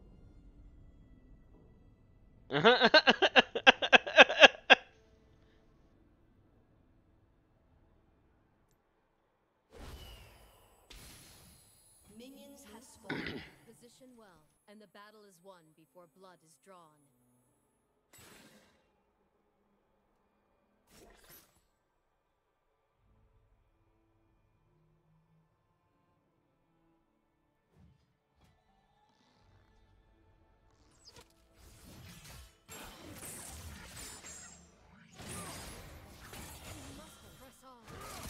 Minions have spawned. Position well, and the battle is won before blood is drawn. You must press on.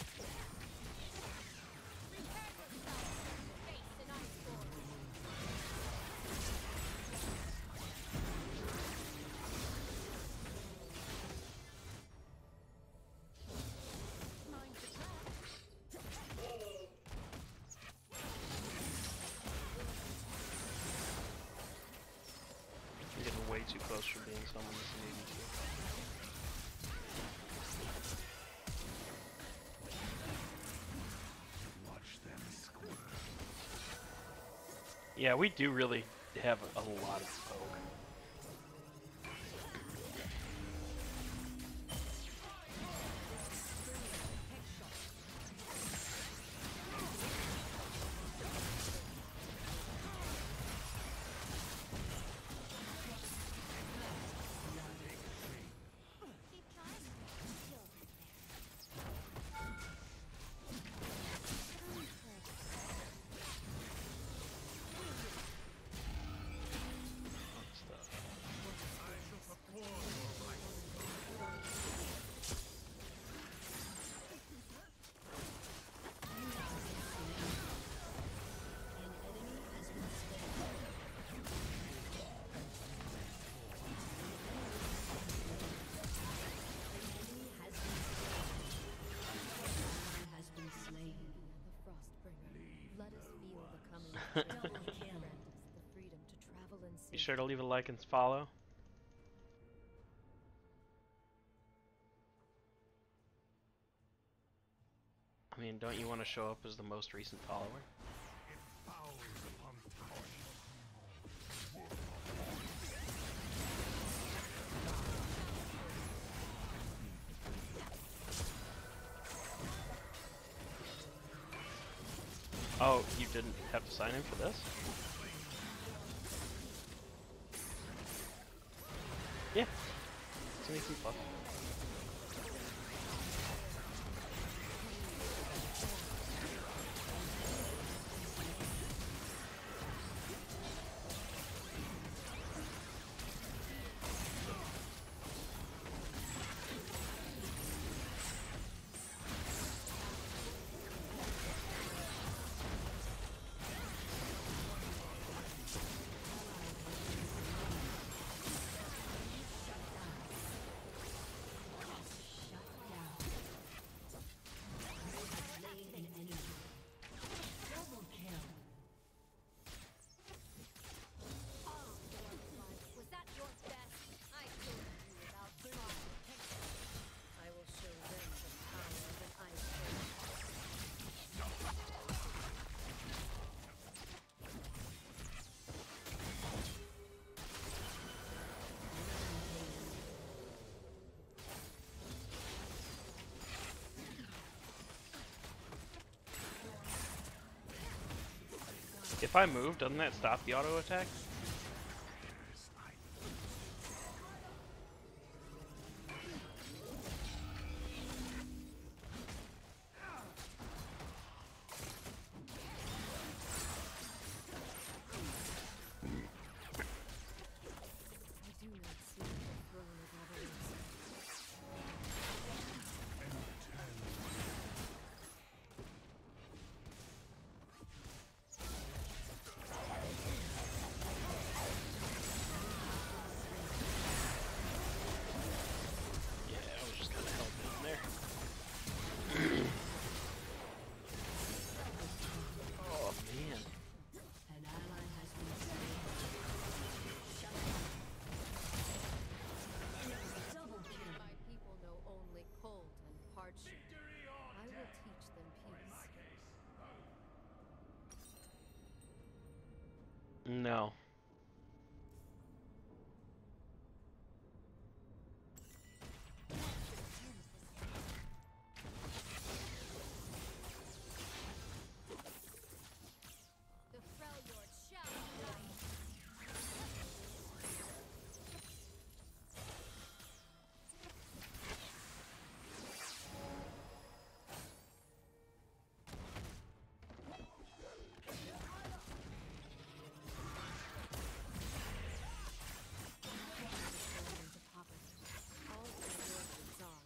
Prepare yourself. Face an iceborne. Mind the trap. I'm getting way too close for being someone that's needing to. Watch them squirt. Yeah, we do really have a lot of smoke. sure to leave a like and follow. I mean, don't you want to show up as the most recent follower? Oh, you didn't have to sign in for this? Yeah. It's an easy plus. Was that your best? I told you without trying. I will show them the power of an ice cream. If I move, doesn't that stop the auto attack? I do not see the throne of Avalon. Yeah, I was just kind of helping in there. Oh man. An ally has been slain. Shut down. Double kill. My people know only cold and hardship. I will teach them peace. No. The Freljord shall die. All Freljords are.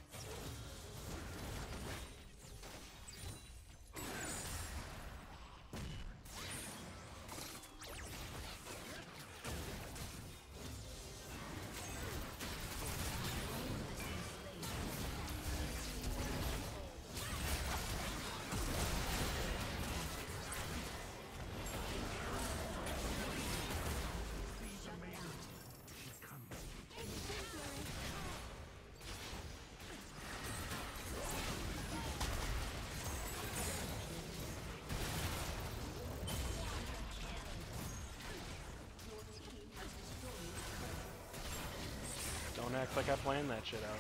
Don't act like I planned that shit out.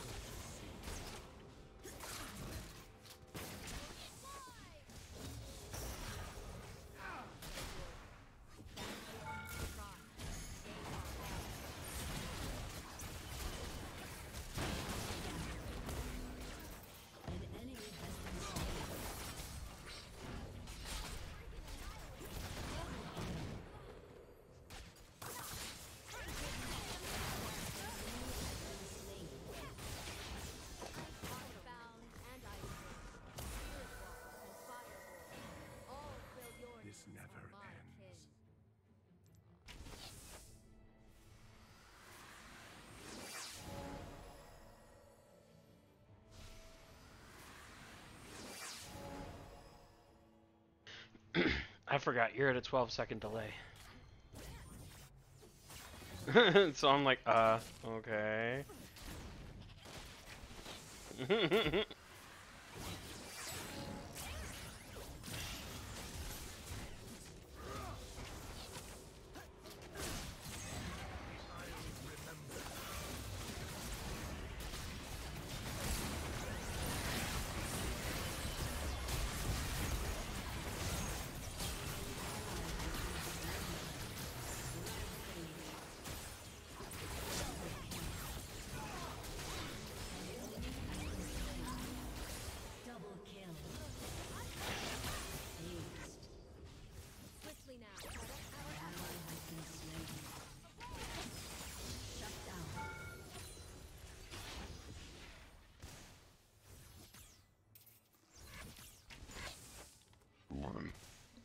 An enemy has been slain. Bound and Icewind, Spiritwalker and Firewall. All Freljords This never are my ends. kin. I forgot, you're at a twelve second delay. So I'm like, uh, okay. Double kill. Aced. Swiftly now. An ally has been slain. Shut down. One.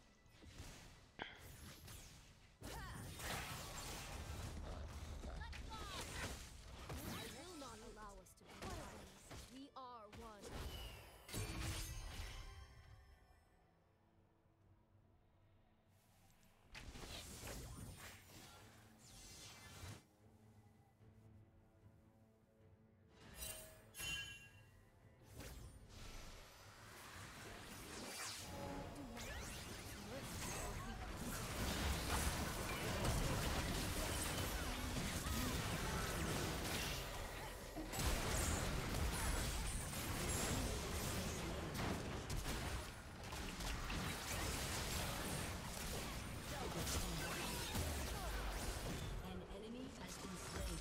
Will not allow us to be friends. We are one. An enemy has been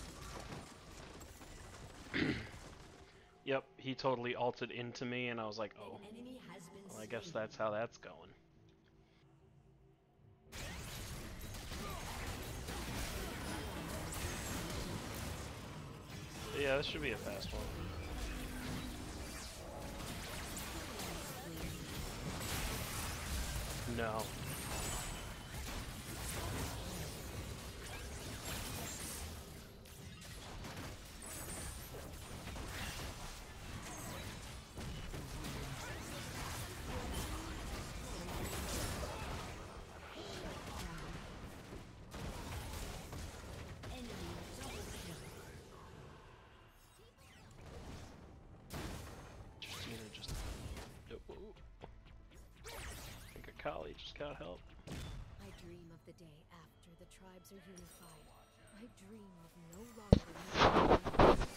slain. Yep, he totally ulted into me, and I was like, oh, An enemy has been well, I slain. guess that's how that's going. Yeah, this should be a fast one. No. Enemy double kill. Justina just. Oh, oh, oh. I think Akali just got help. I dream of the day after the tribes are unified. I dream of no longer needing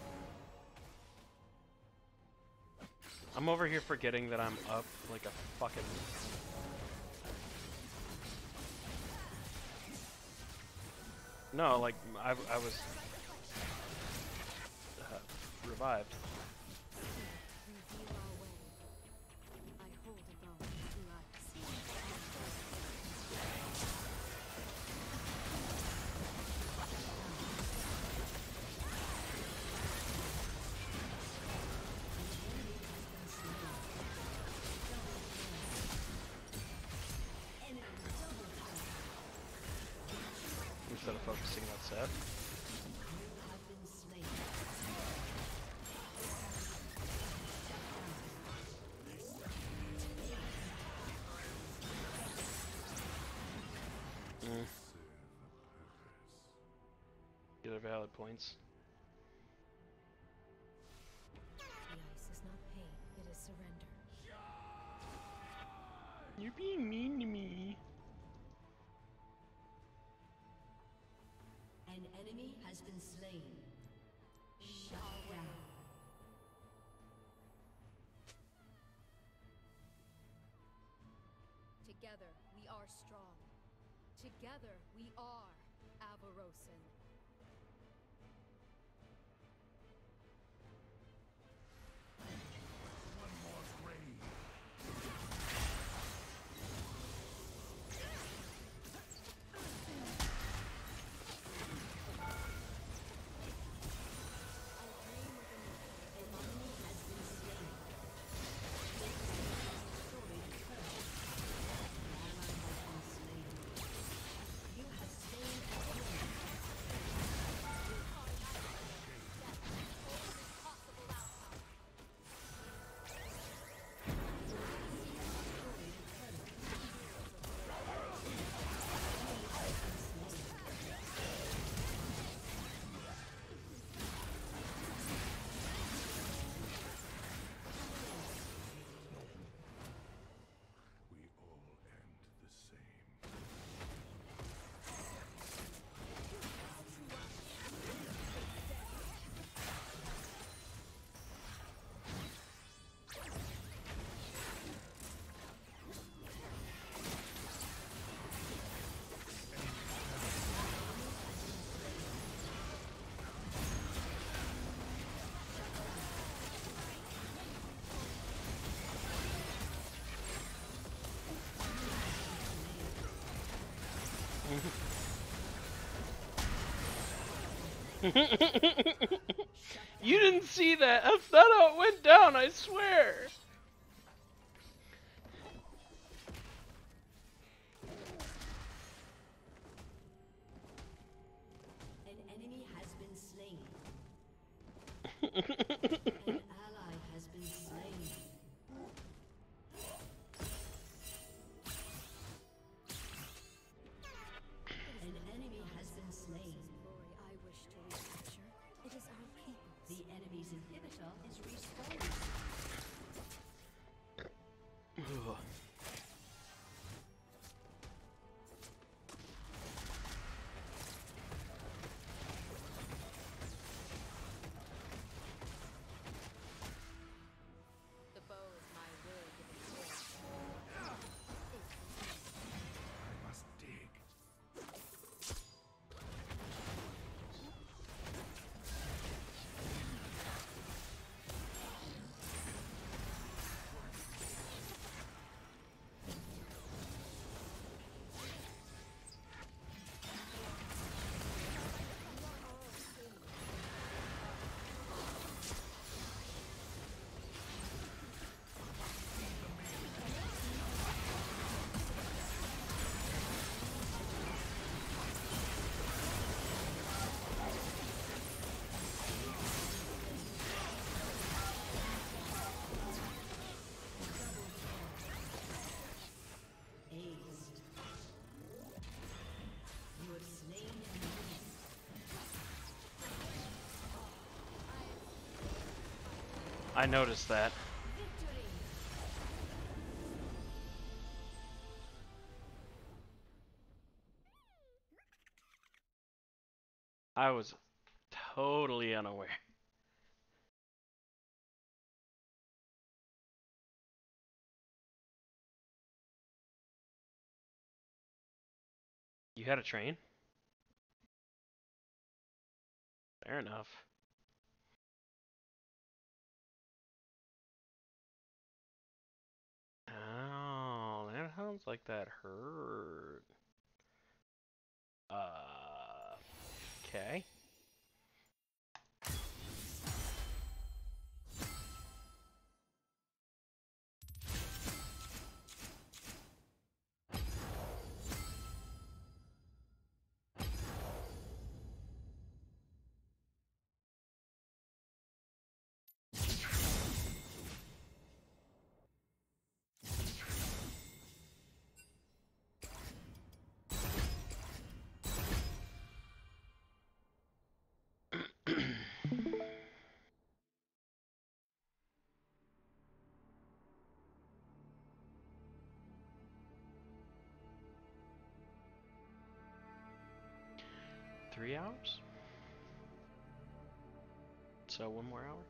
I'm over here forgetting that I'm up like a fucking. No, like I, I was uh, revived. reveal our way. I hold above the lights. Instead of focusing on Seth. Have been slain. Mm. Get a valid points. The ice is not pain, it is surrender. You're being mean to me. An enemy has been slain. Shut down. Together we are strong. Together we are Avarosan. You have slain an enemy. You didn't see that. That's not how it went down, I swear. An enemy has been slain. An ally has been slain. An enemy has been slain. Glory I wish to recapture. It is our people. The enemy's inhibitor is respawning. Ugh. The bow is my will given forth. I must dig. Aced. You have slain an enemy. I noticed that. Victory! I was totally unaware. You had a train? Fair enough. Oh, that sounds like that hurt. Uh, okay. Three hours? So one more hour?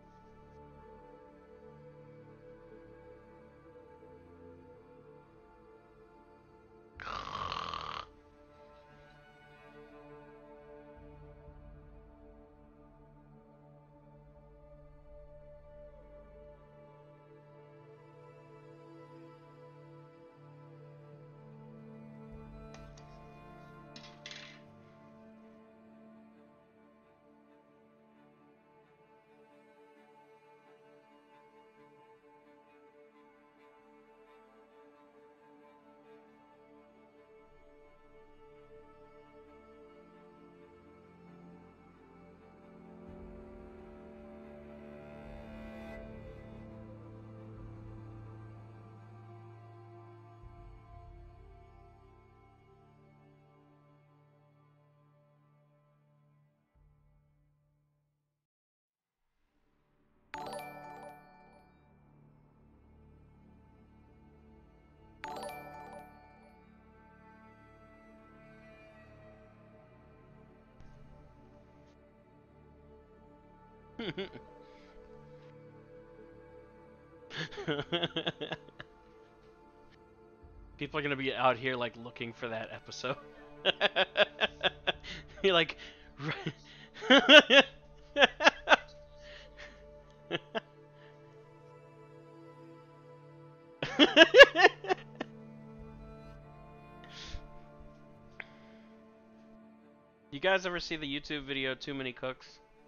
People are gonna be out here like looking for that episode. You're like, you guys ever see the YouTube video Too Many Cooks?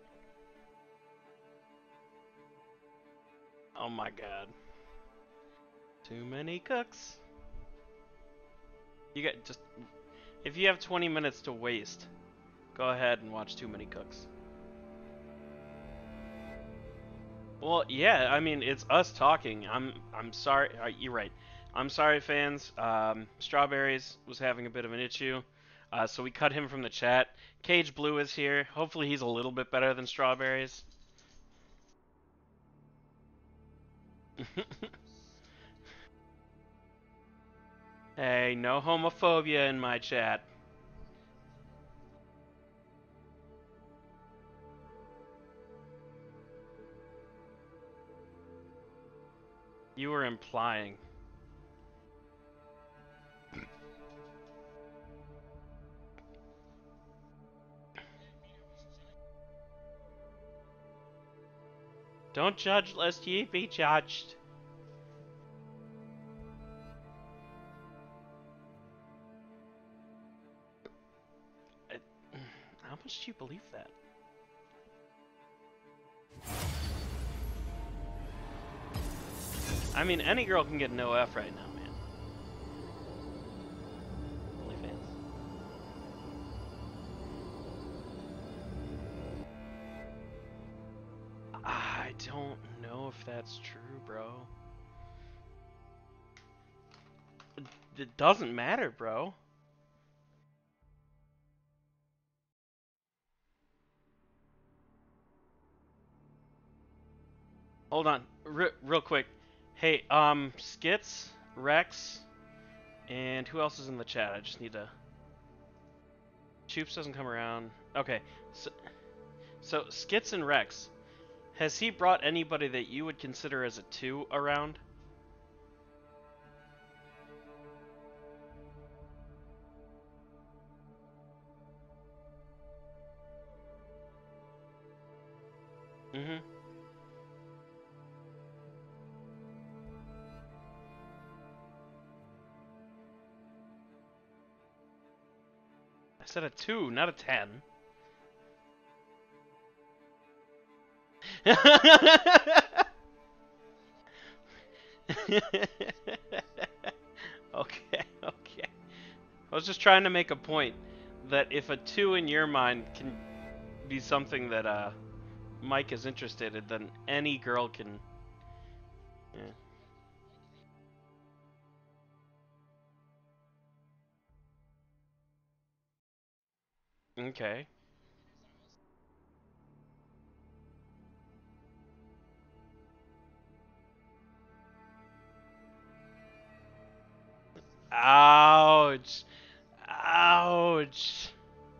Oh my god. Too many cooks. You get just if you have twenty minutes to waste, go ahead and watch Too Many Cooks. Well, yeah, I mean it's us talking. I'm I'm sorry. Uh, you're right. I'm sorry, fans. Um, Strawberries was having a bit of an issue, uh, so we cut him from the chat. Cage Blue is here. Hopefully, he's a little bit better than Strawberries. Hey, no homophobia in my chat. You were implying. Don't judge lest ye be judged. I- How much do you believe that? I mean, any girl can get no F right now, man. OnlyFans. I don't know if that's true, bro. It doesn't matter, bro. Hold on, Re real quick. Hey, um, Skits, Rex, and who else is in the chat? I just need to... Choops doesn't come around. Okay, so, so Skits and Rex, has he brought anybody that you would consider as a two around? Mm-hmm. I said a two, not a ten. Okay, okay. I was just trying to make a point that if a two in your mind can be something that uh, Mike is interested in, then any girl can. Yeah. Okay. Ouch. Ouch.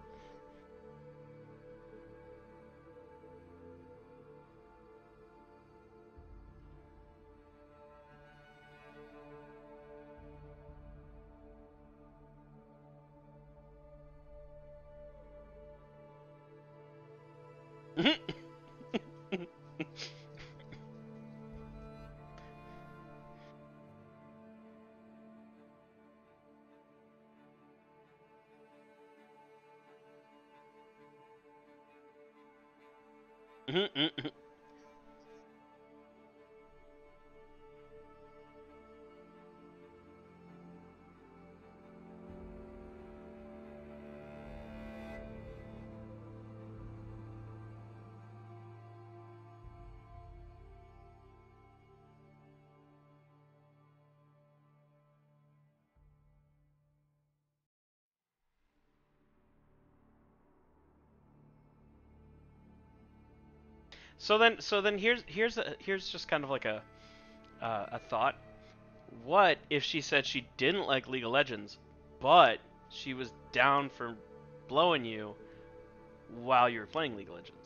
So then, so then here's here's a, here's just kind of like a uh, a thought. What if she said she didn't like League of Legends, but she was down for blowing you while you were playing League of Legends?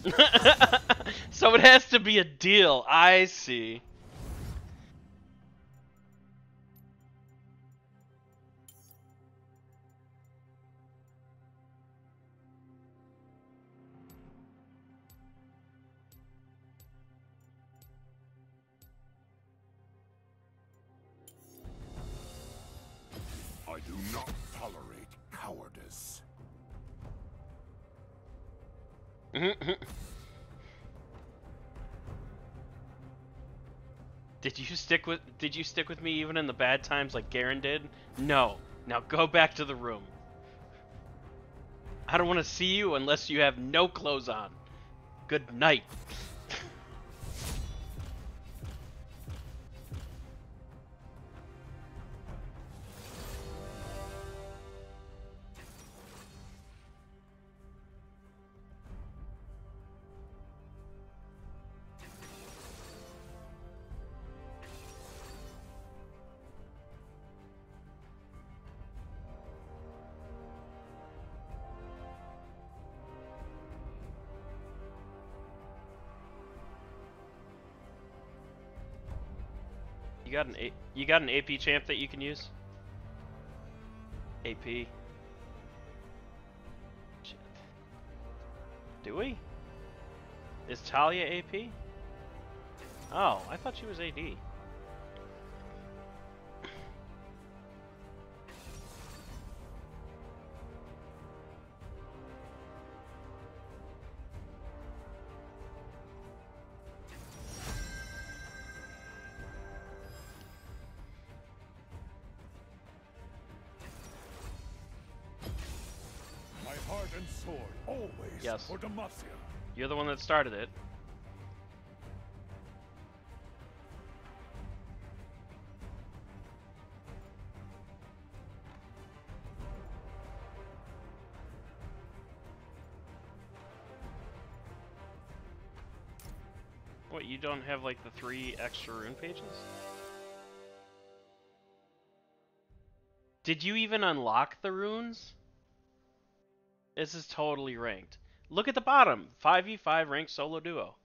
So it has to be a deal. I see. I do not tolerate cowardice. Did you stick with did you stick with me even in the bad times like Garen did? No. Now go back to the room. I don't want to see you unless you have no clothes on. Good night. You got an A you got an A P champ that you can use? A P. Shit. Do we? Is Talia A P? Oh, I thought she was A D. My heart and sword, always Yes. for Demacia. You're the one that started it. What, you don't have like the three extra rune pages? Did you even unlock the runes? This is totally ranked. Look at the bottom. five v five ranked solo duo.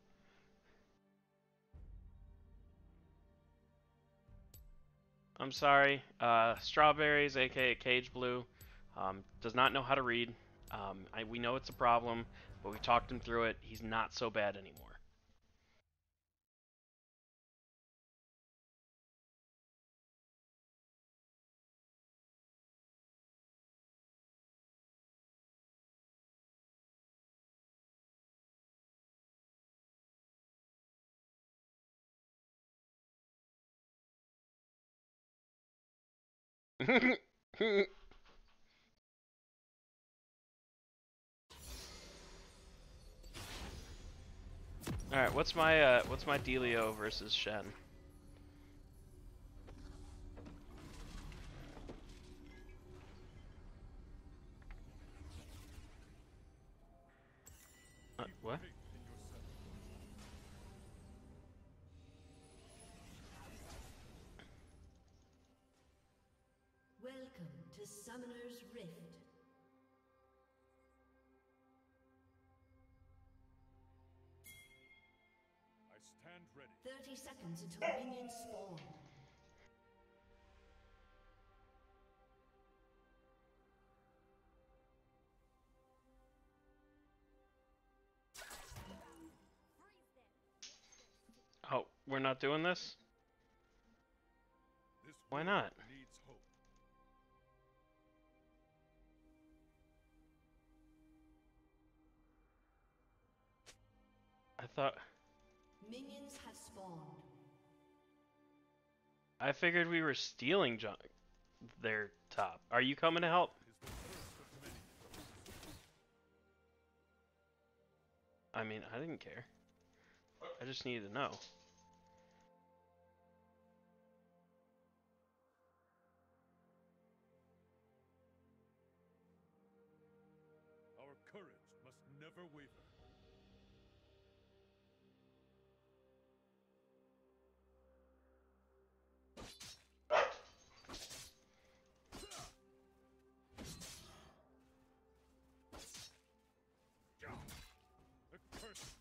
I'm sorry. Uh, Strawberries, aka Cage Blue, um, does not know how to read. Um, I, we know it's a problem, but we talked him through it. He's not so bad anymore. All right, what's my uh, what's my dealio versus Shen? Uh, what? Welcome to Summoner's Rift. I stand ready. thirty seconds until minions spawn. Oh, we're not doing this? This Why world not? needs hope. I thought Minions have spawned. I figured we were stealing junk their top. Are you coming to help? Is the first of many. I mean, I didn't care. I just needed to know. Our courage must never waver. The curse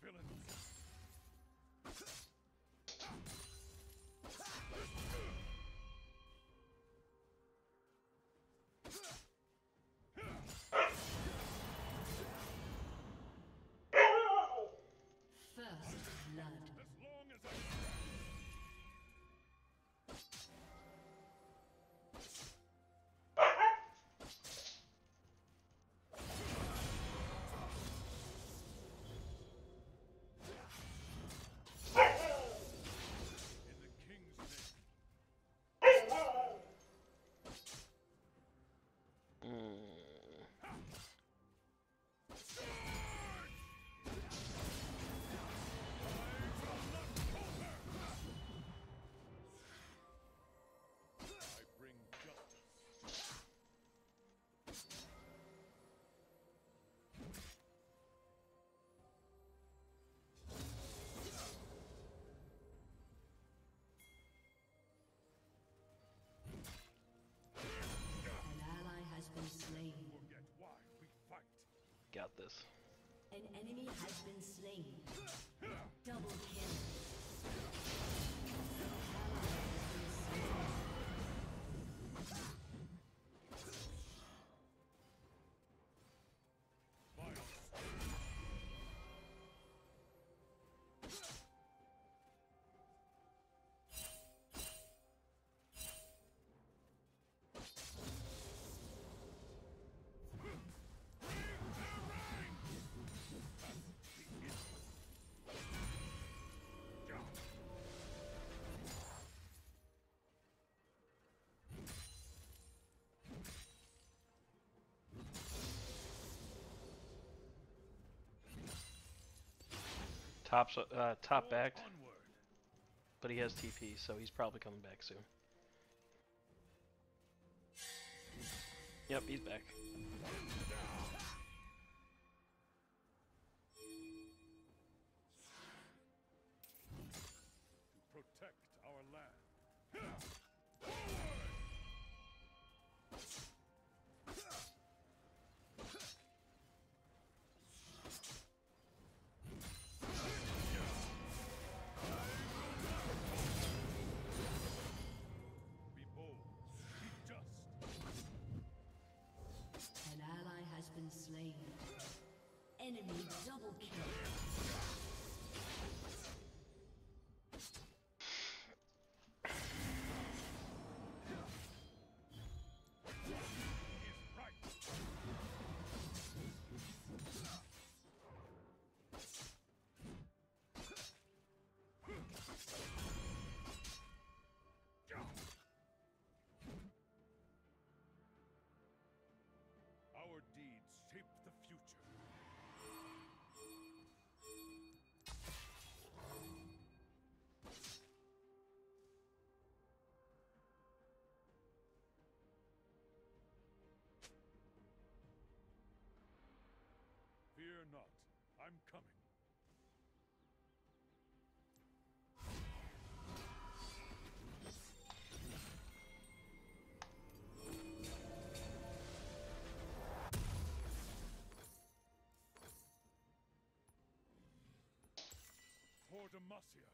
this. An enemy has been slain. Double kill. Top, uh, top backed, Onward. but he has T P, so he's probably coming back soon. Yep, he's back. To protect our land. Be bold. Be just. An ally has been slain. Enemy double kill. Is right. Our deeds shape the future. Fear not, I'm coming. For Demacia.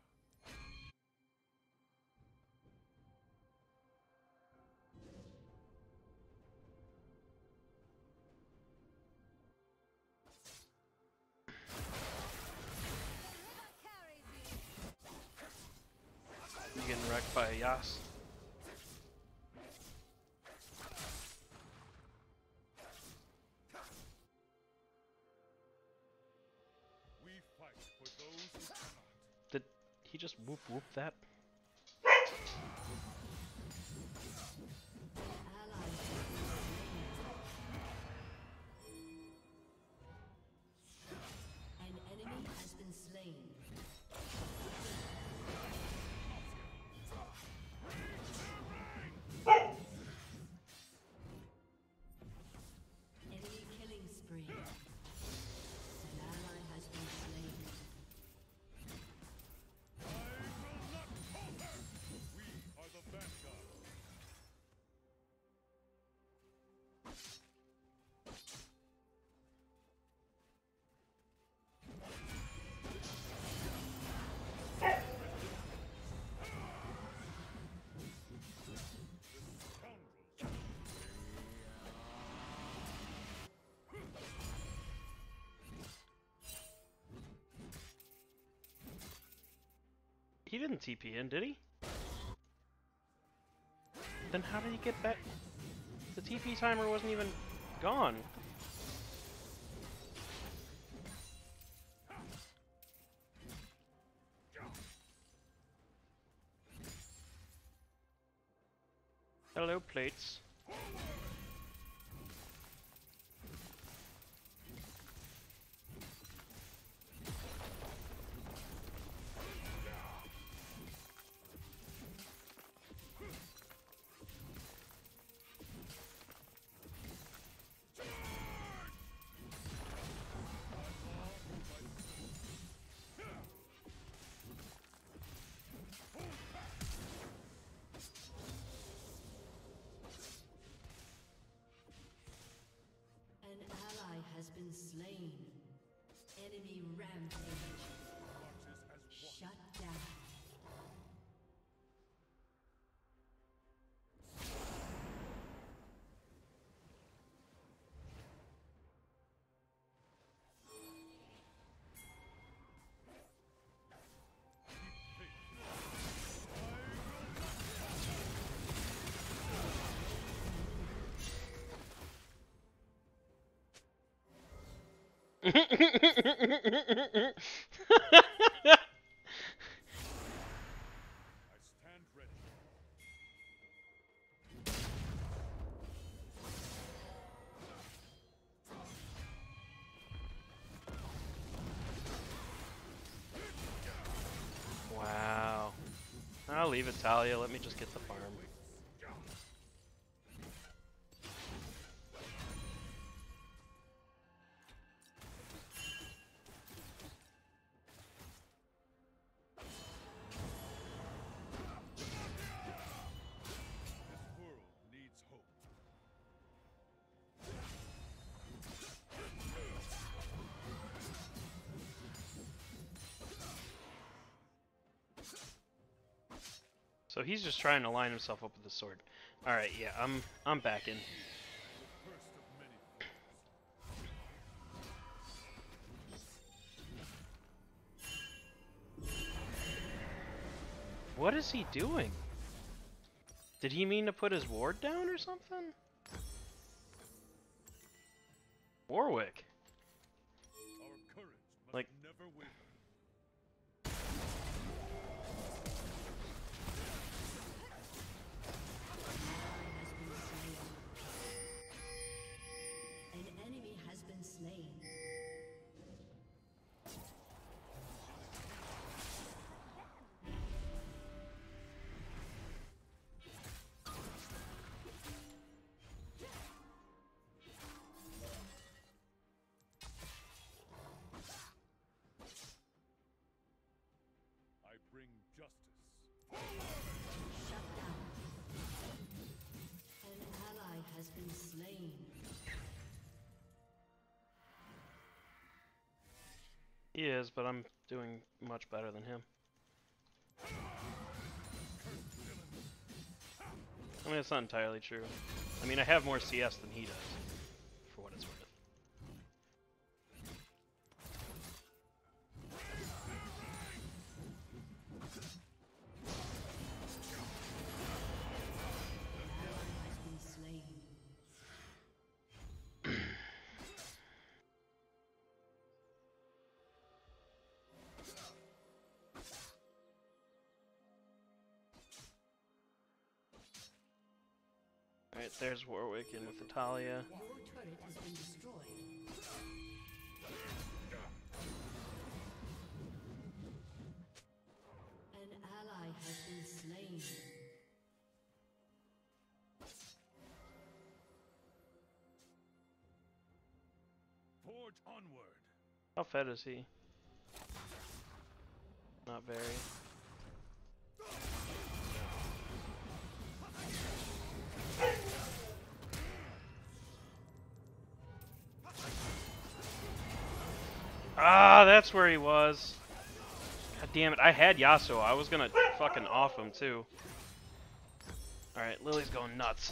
Carries you. You getting wrecked by a Yas? We fight for those who cannot. Did he just whoop whoop that? Ally has been slain. An enemy has been slain. Enemy killing spree. An ally has been slain. I will not falter! We are the vanguard. Scoundrels. He didn't T P in, did he? Then how did he get back? The T P timer wasn't even gone. Hello, plates. Rampage. Shut down. I stand ready. Wow. I'll leave it, Talia. Let me just get the farm. This world needs hope. So he's just trying to line himself up with the sword. All right, yeah, I'm I'm back in. First of many forms. What is he doing? Did he mean to put his ward down or something? Warwick. Our courage must Like- never waver. An enemy has been slain. I bring justice. Shut down. An ally has been slain. He is, but I'm doing much better than him. I mean, it's not entirely true. I mean, I have more C S than he does, for what it's worth. Has been slain. Alright, there's Warwick in with Italia. Your turret has been destroyed. An ally has been slain. Forge onward. How fed is he? Not very. Ah, that's where he was. God damn it, I had Yasuo. I was gonna fucking off him too. Alright, Lily's going nuts.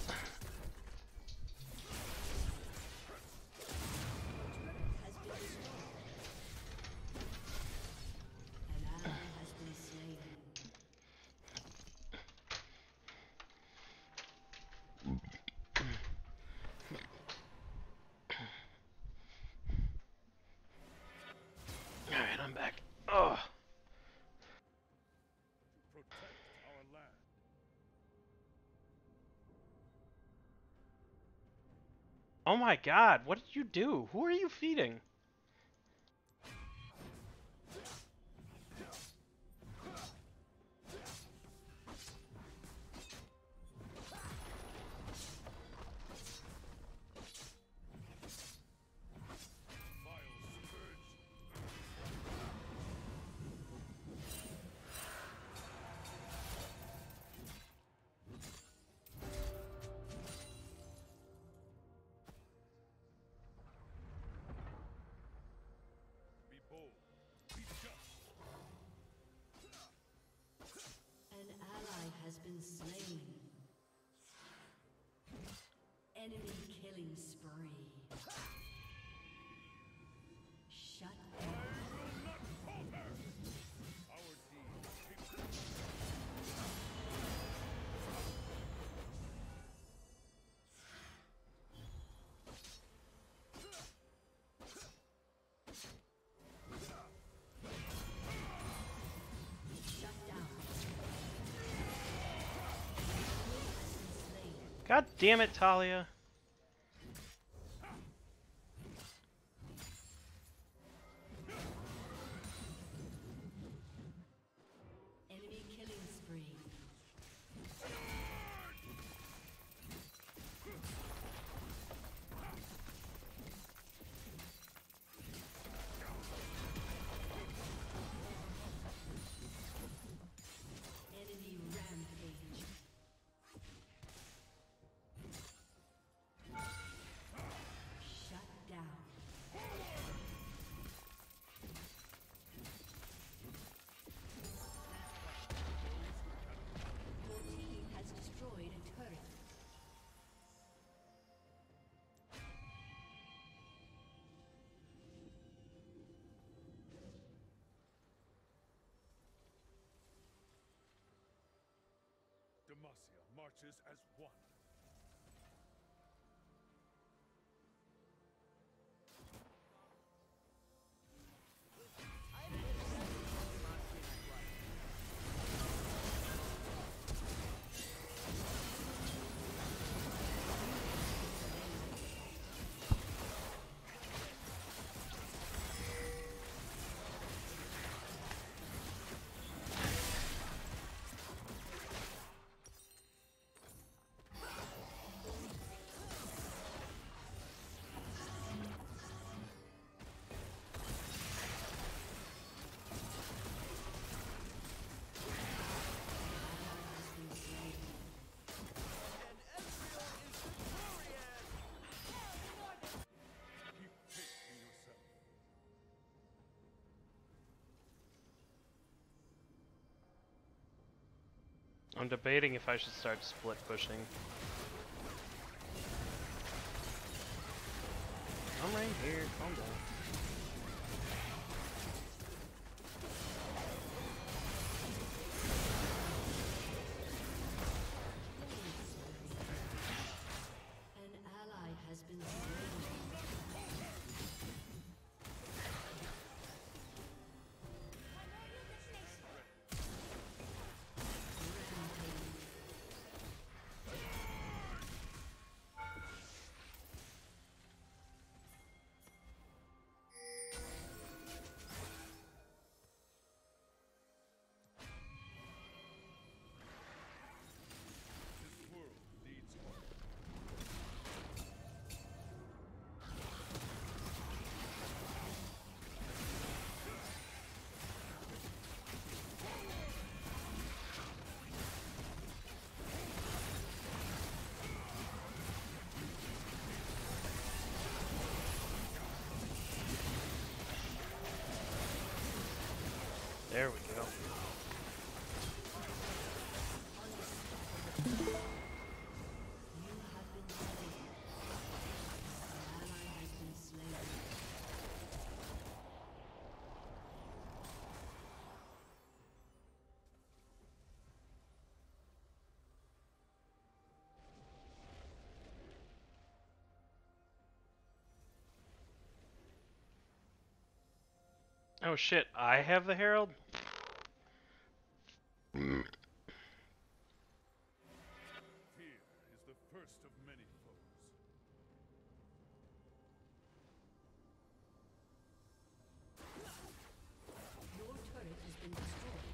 Has been destroyed. An ally has been slain. Alright, I'm back. Ugh. Protect our land. Oh my god, what did you do? Who are you feeding? Vile scourge. God damn it, Talia. Enemy killing spree. Enemy rampage. Shut down. Your team has destroyed a turret. Demacia marches as one. Keep faith in yourself. I'm debating if I should start split pushing. I'm right here, calm down. An ally has been slain. This world needs you. There we go. You have been slain. An ally has been slain. Oh shit, I have the Herald? Fear is the first of many foes. Your turret has been destroyed.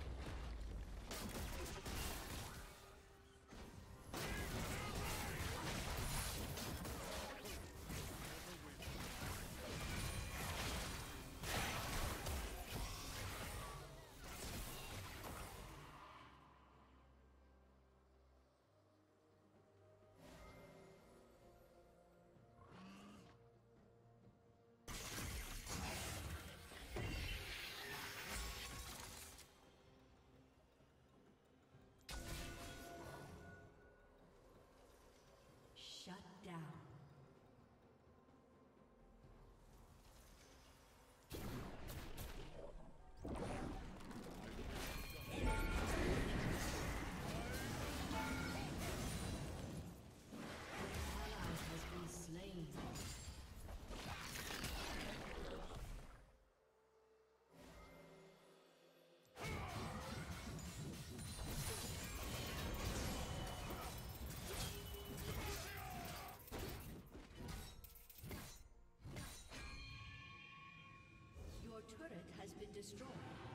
destroyed.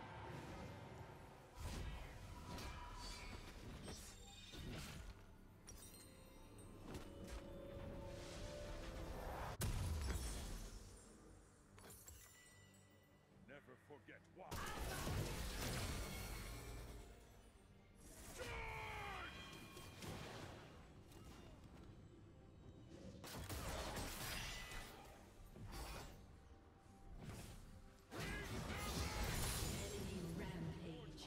Never forget why. Enemy rampage.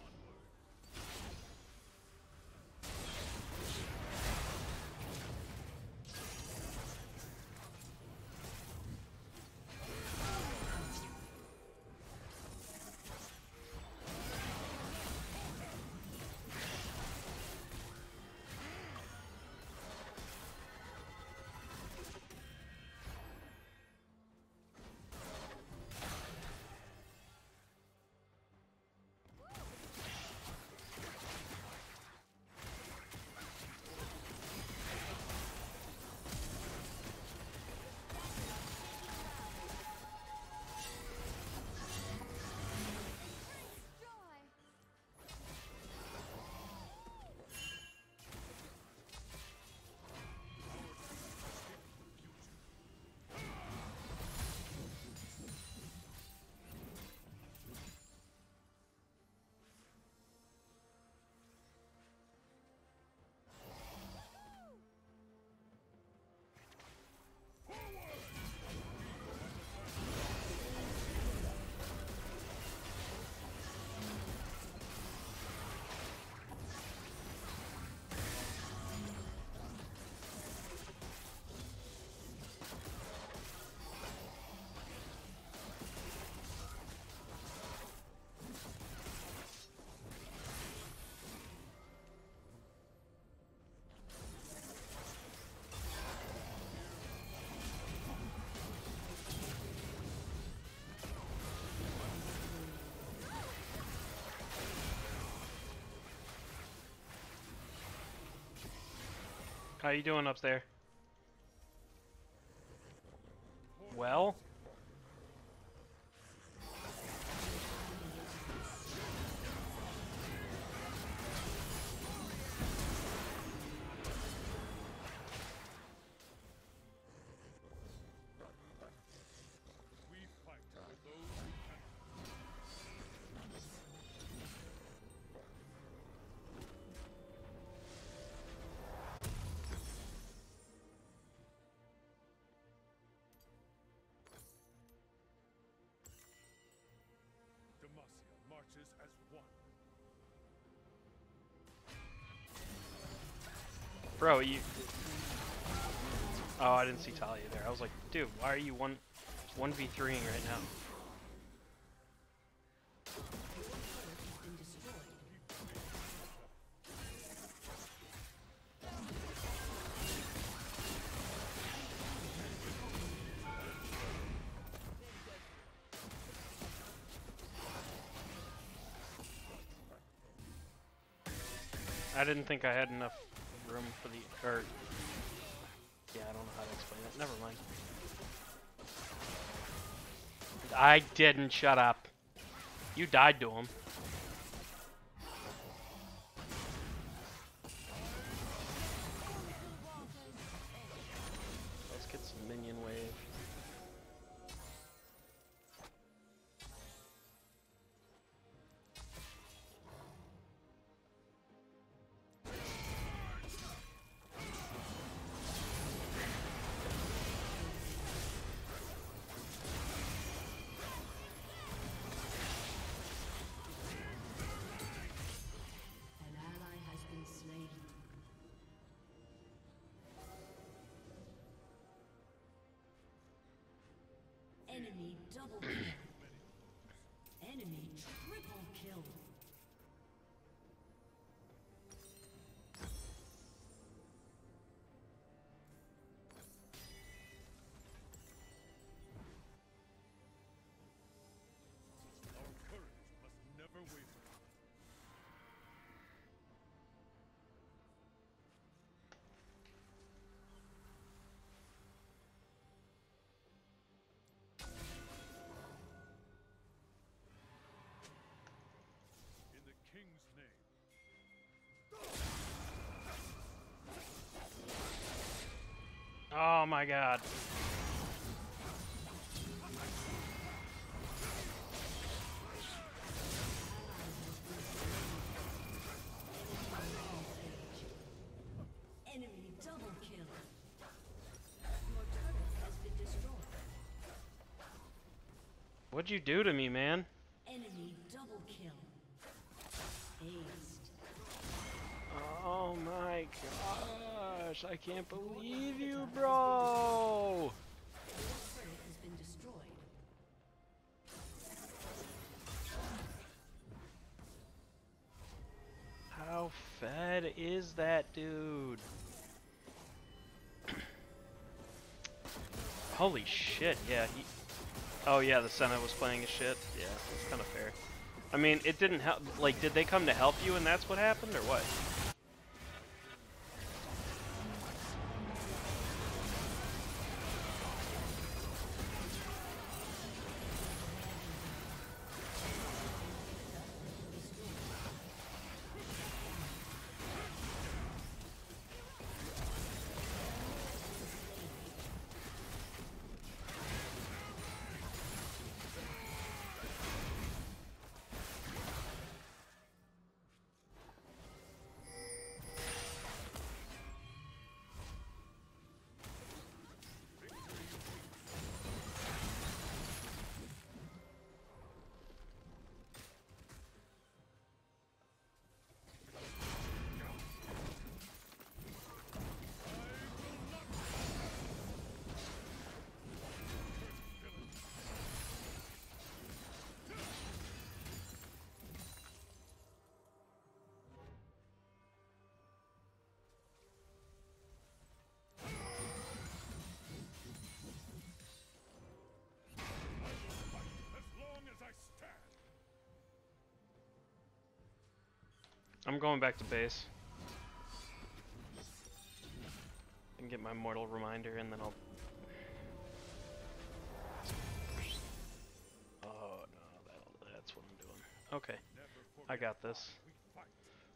Joy! How you doing up there? Well? We fight for those who cannot. Demacia marches as one. Bro, you... Oh, I didn't see Talia there. I was like, dude, why are you one... one v three-ing right now? Has been destroyed. I didn't think I had enough room for the... or... Yeah, I don't know how to explain it. Never mind. I didn't. Shut up. You died to him. Let's get some minion wave. An ally has been slain. Enemy double kill. Enemy triple kill. Our courage must never waver. name. Oh my god. Enemy double kill. Your turret has been destroyed. What'd you do to me, man? Enemy double kill. Aced. Oh my gosh, I can't believe you, bro! Your turret has been destroyed. How fed is that dude? Holy shit, yeah, he... Oh yeah, the Senate was playing his shit. Yeah, it's kind of fair. I mean, it didn't help, like, did they come to help you and that's what happened, or what? As long as I stand. I'm going back to base. And get my mortal reminder and then I'll... Oh no, that'll, that's what I'm doing. Okay, Never I forget got this. we fight.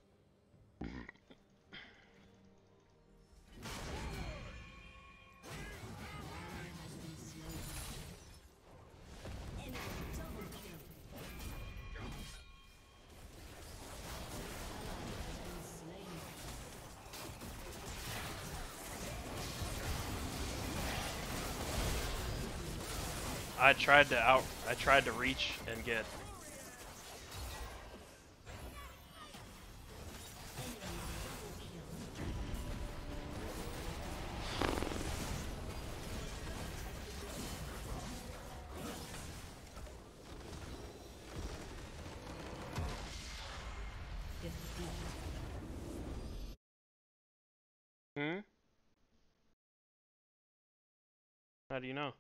Has been slain. Enemy double kill. Ally has been slain. I tried to out... I tried to reach and get... Hmm? How do you know?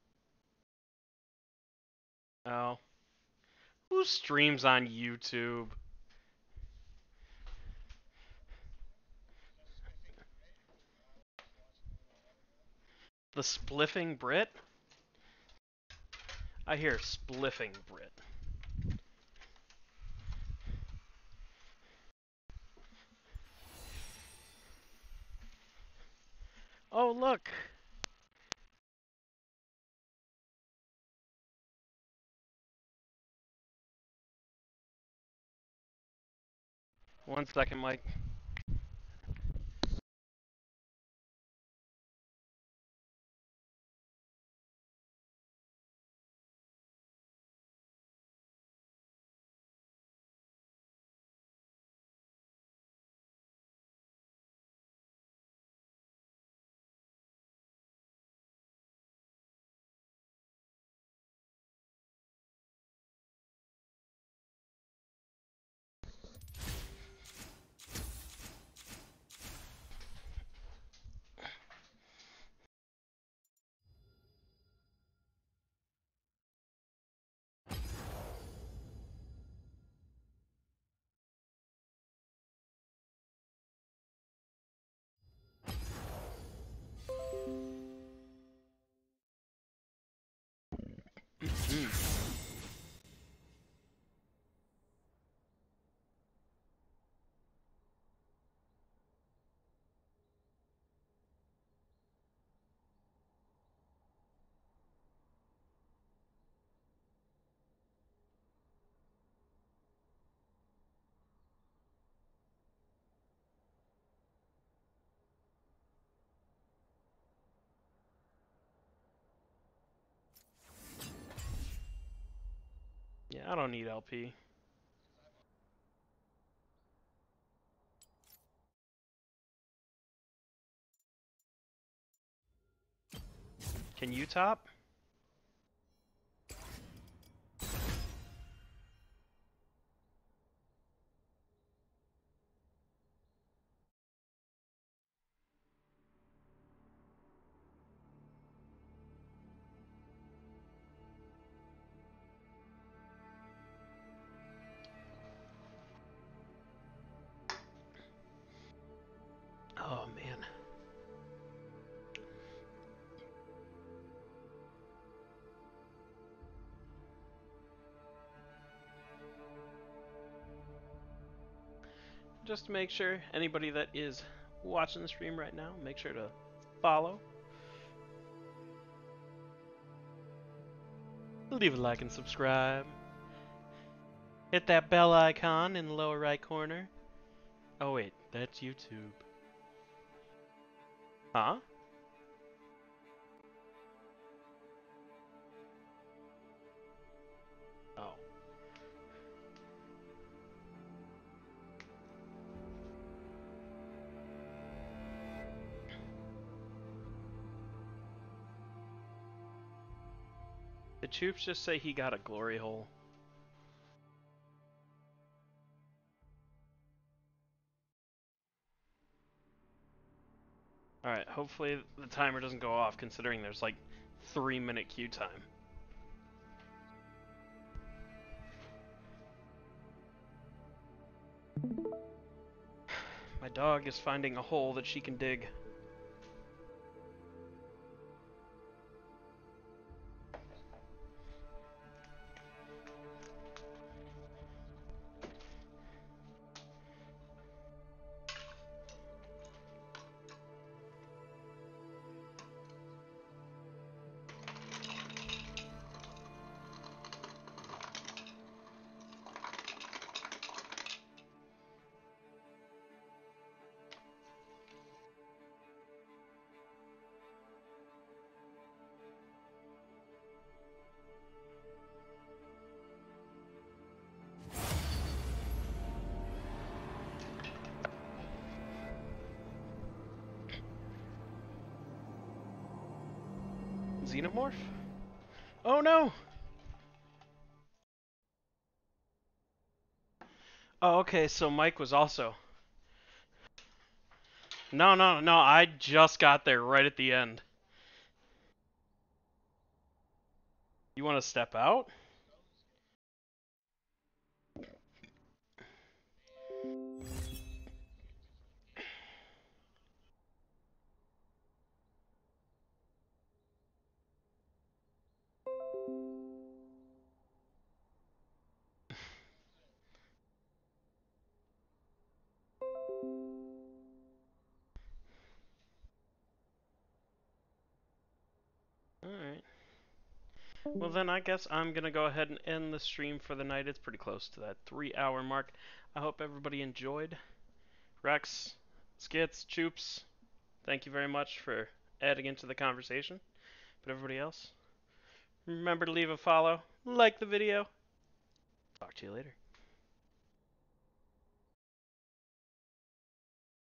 Oh. Who streams on YouTube? The Spliffing Brit? I hear Spliffing Brit. Oh, look! One second, Mike. I don't need L P. Can you top? Oh man. Just to make sure, anybody that is watching the stream right now, make sure to follow. Leave a like and subscribe. Hit that bell icon in the lower right corner. Oh wait, that's YouTube. Huh? Oh. Did Choops just say he got a glory hole? Alright, hopefully the timer doesn't go off considering there's like three minute queue time. My dog is finding a hole that she can dig. Xenomorph? Oh no! Oh, okay, so Mike was also... No, no, no, I just got there right at the end. You want to step out? Alright. Well then I guess I'm gonna go ahead and end the stream for the night. It's pretty close to that three hour mark. I hope everybody enjoyed. Rex, Skits, Choops, thank you very much for adding into the conversation. But everybody else, remember to leave a follow, like the video. Talk to you later.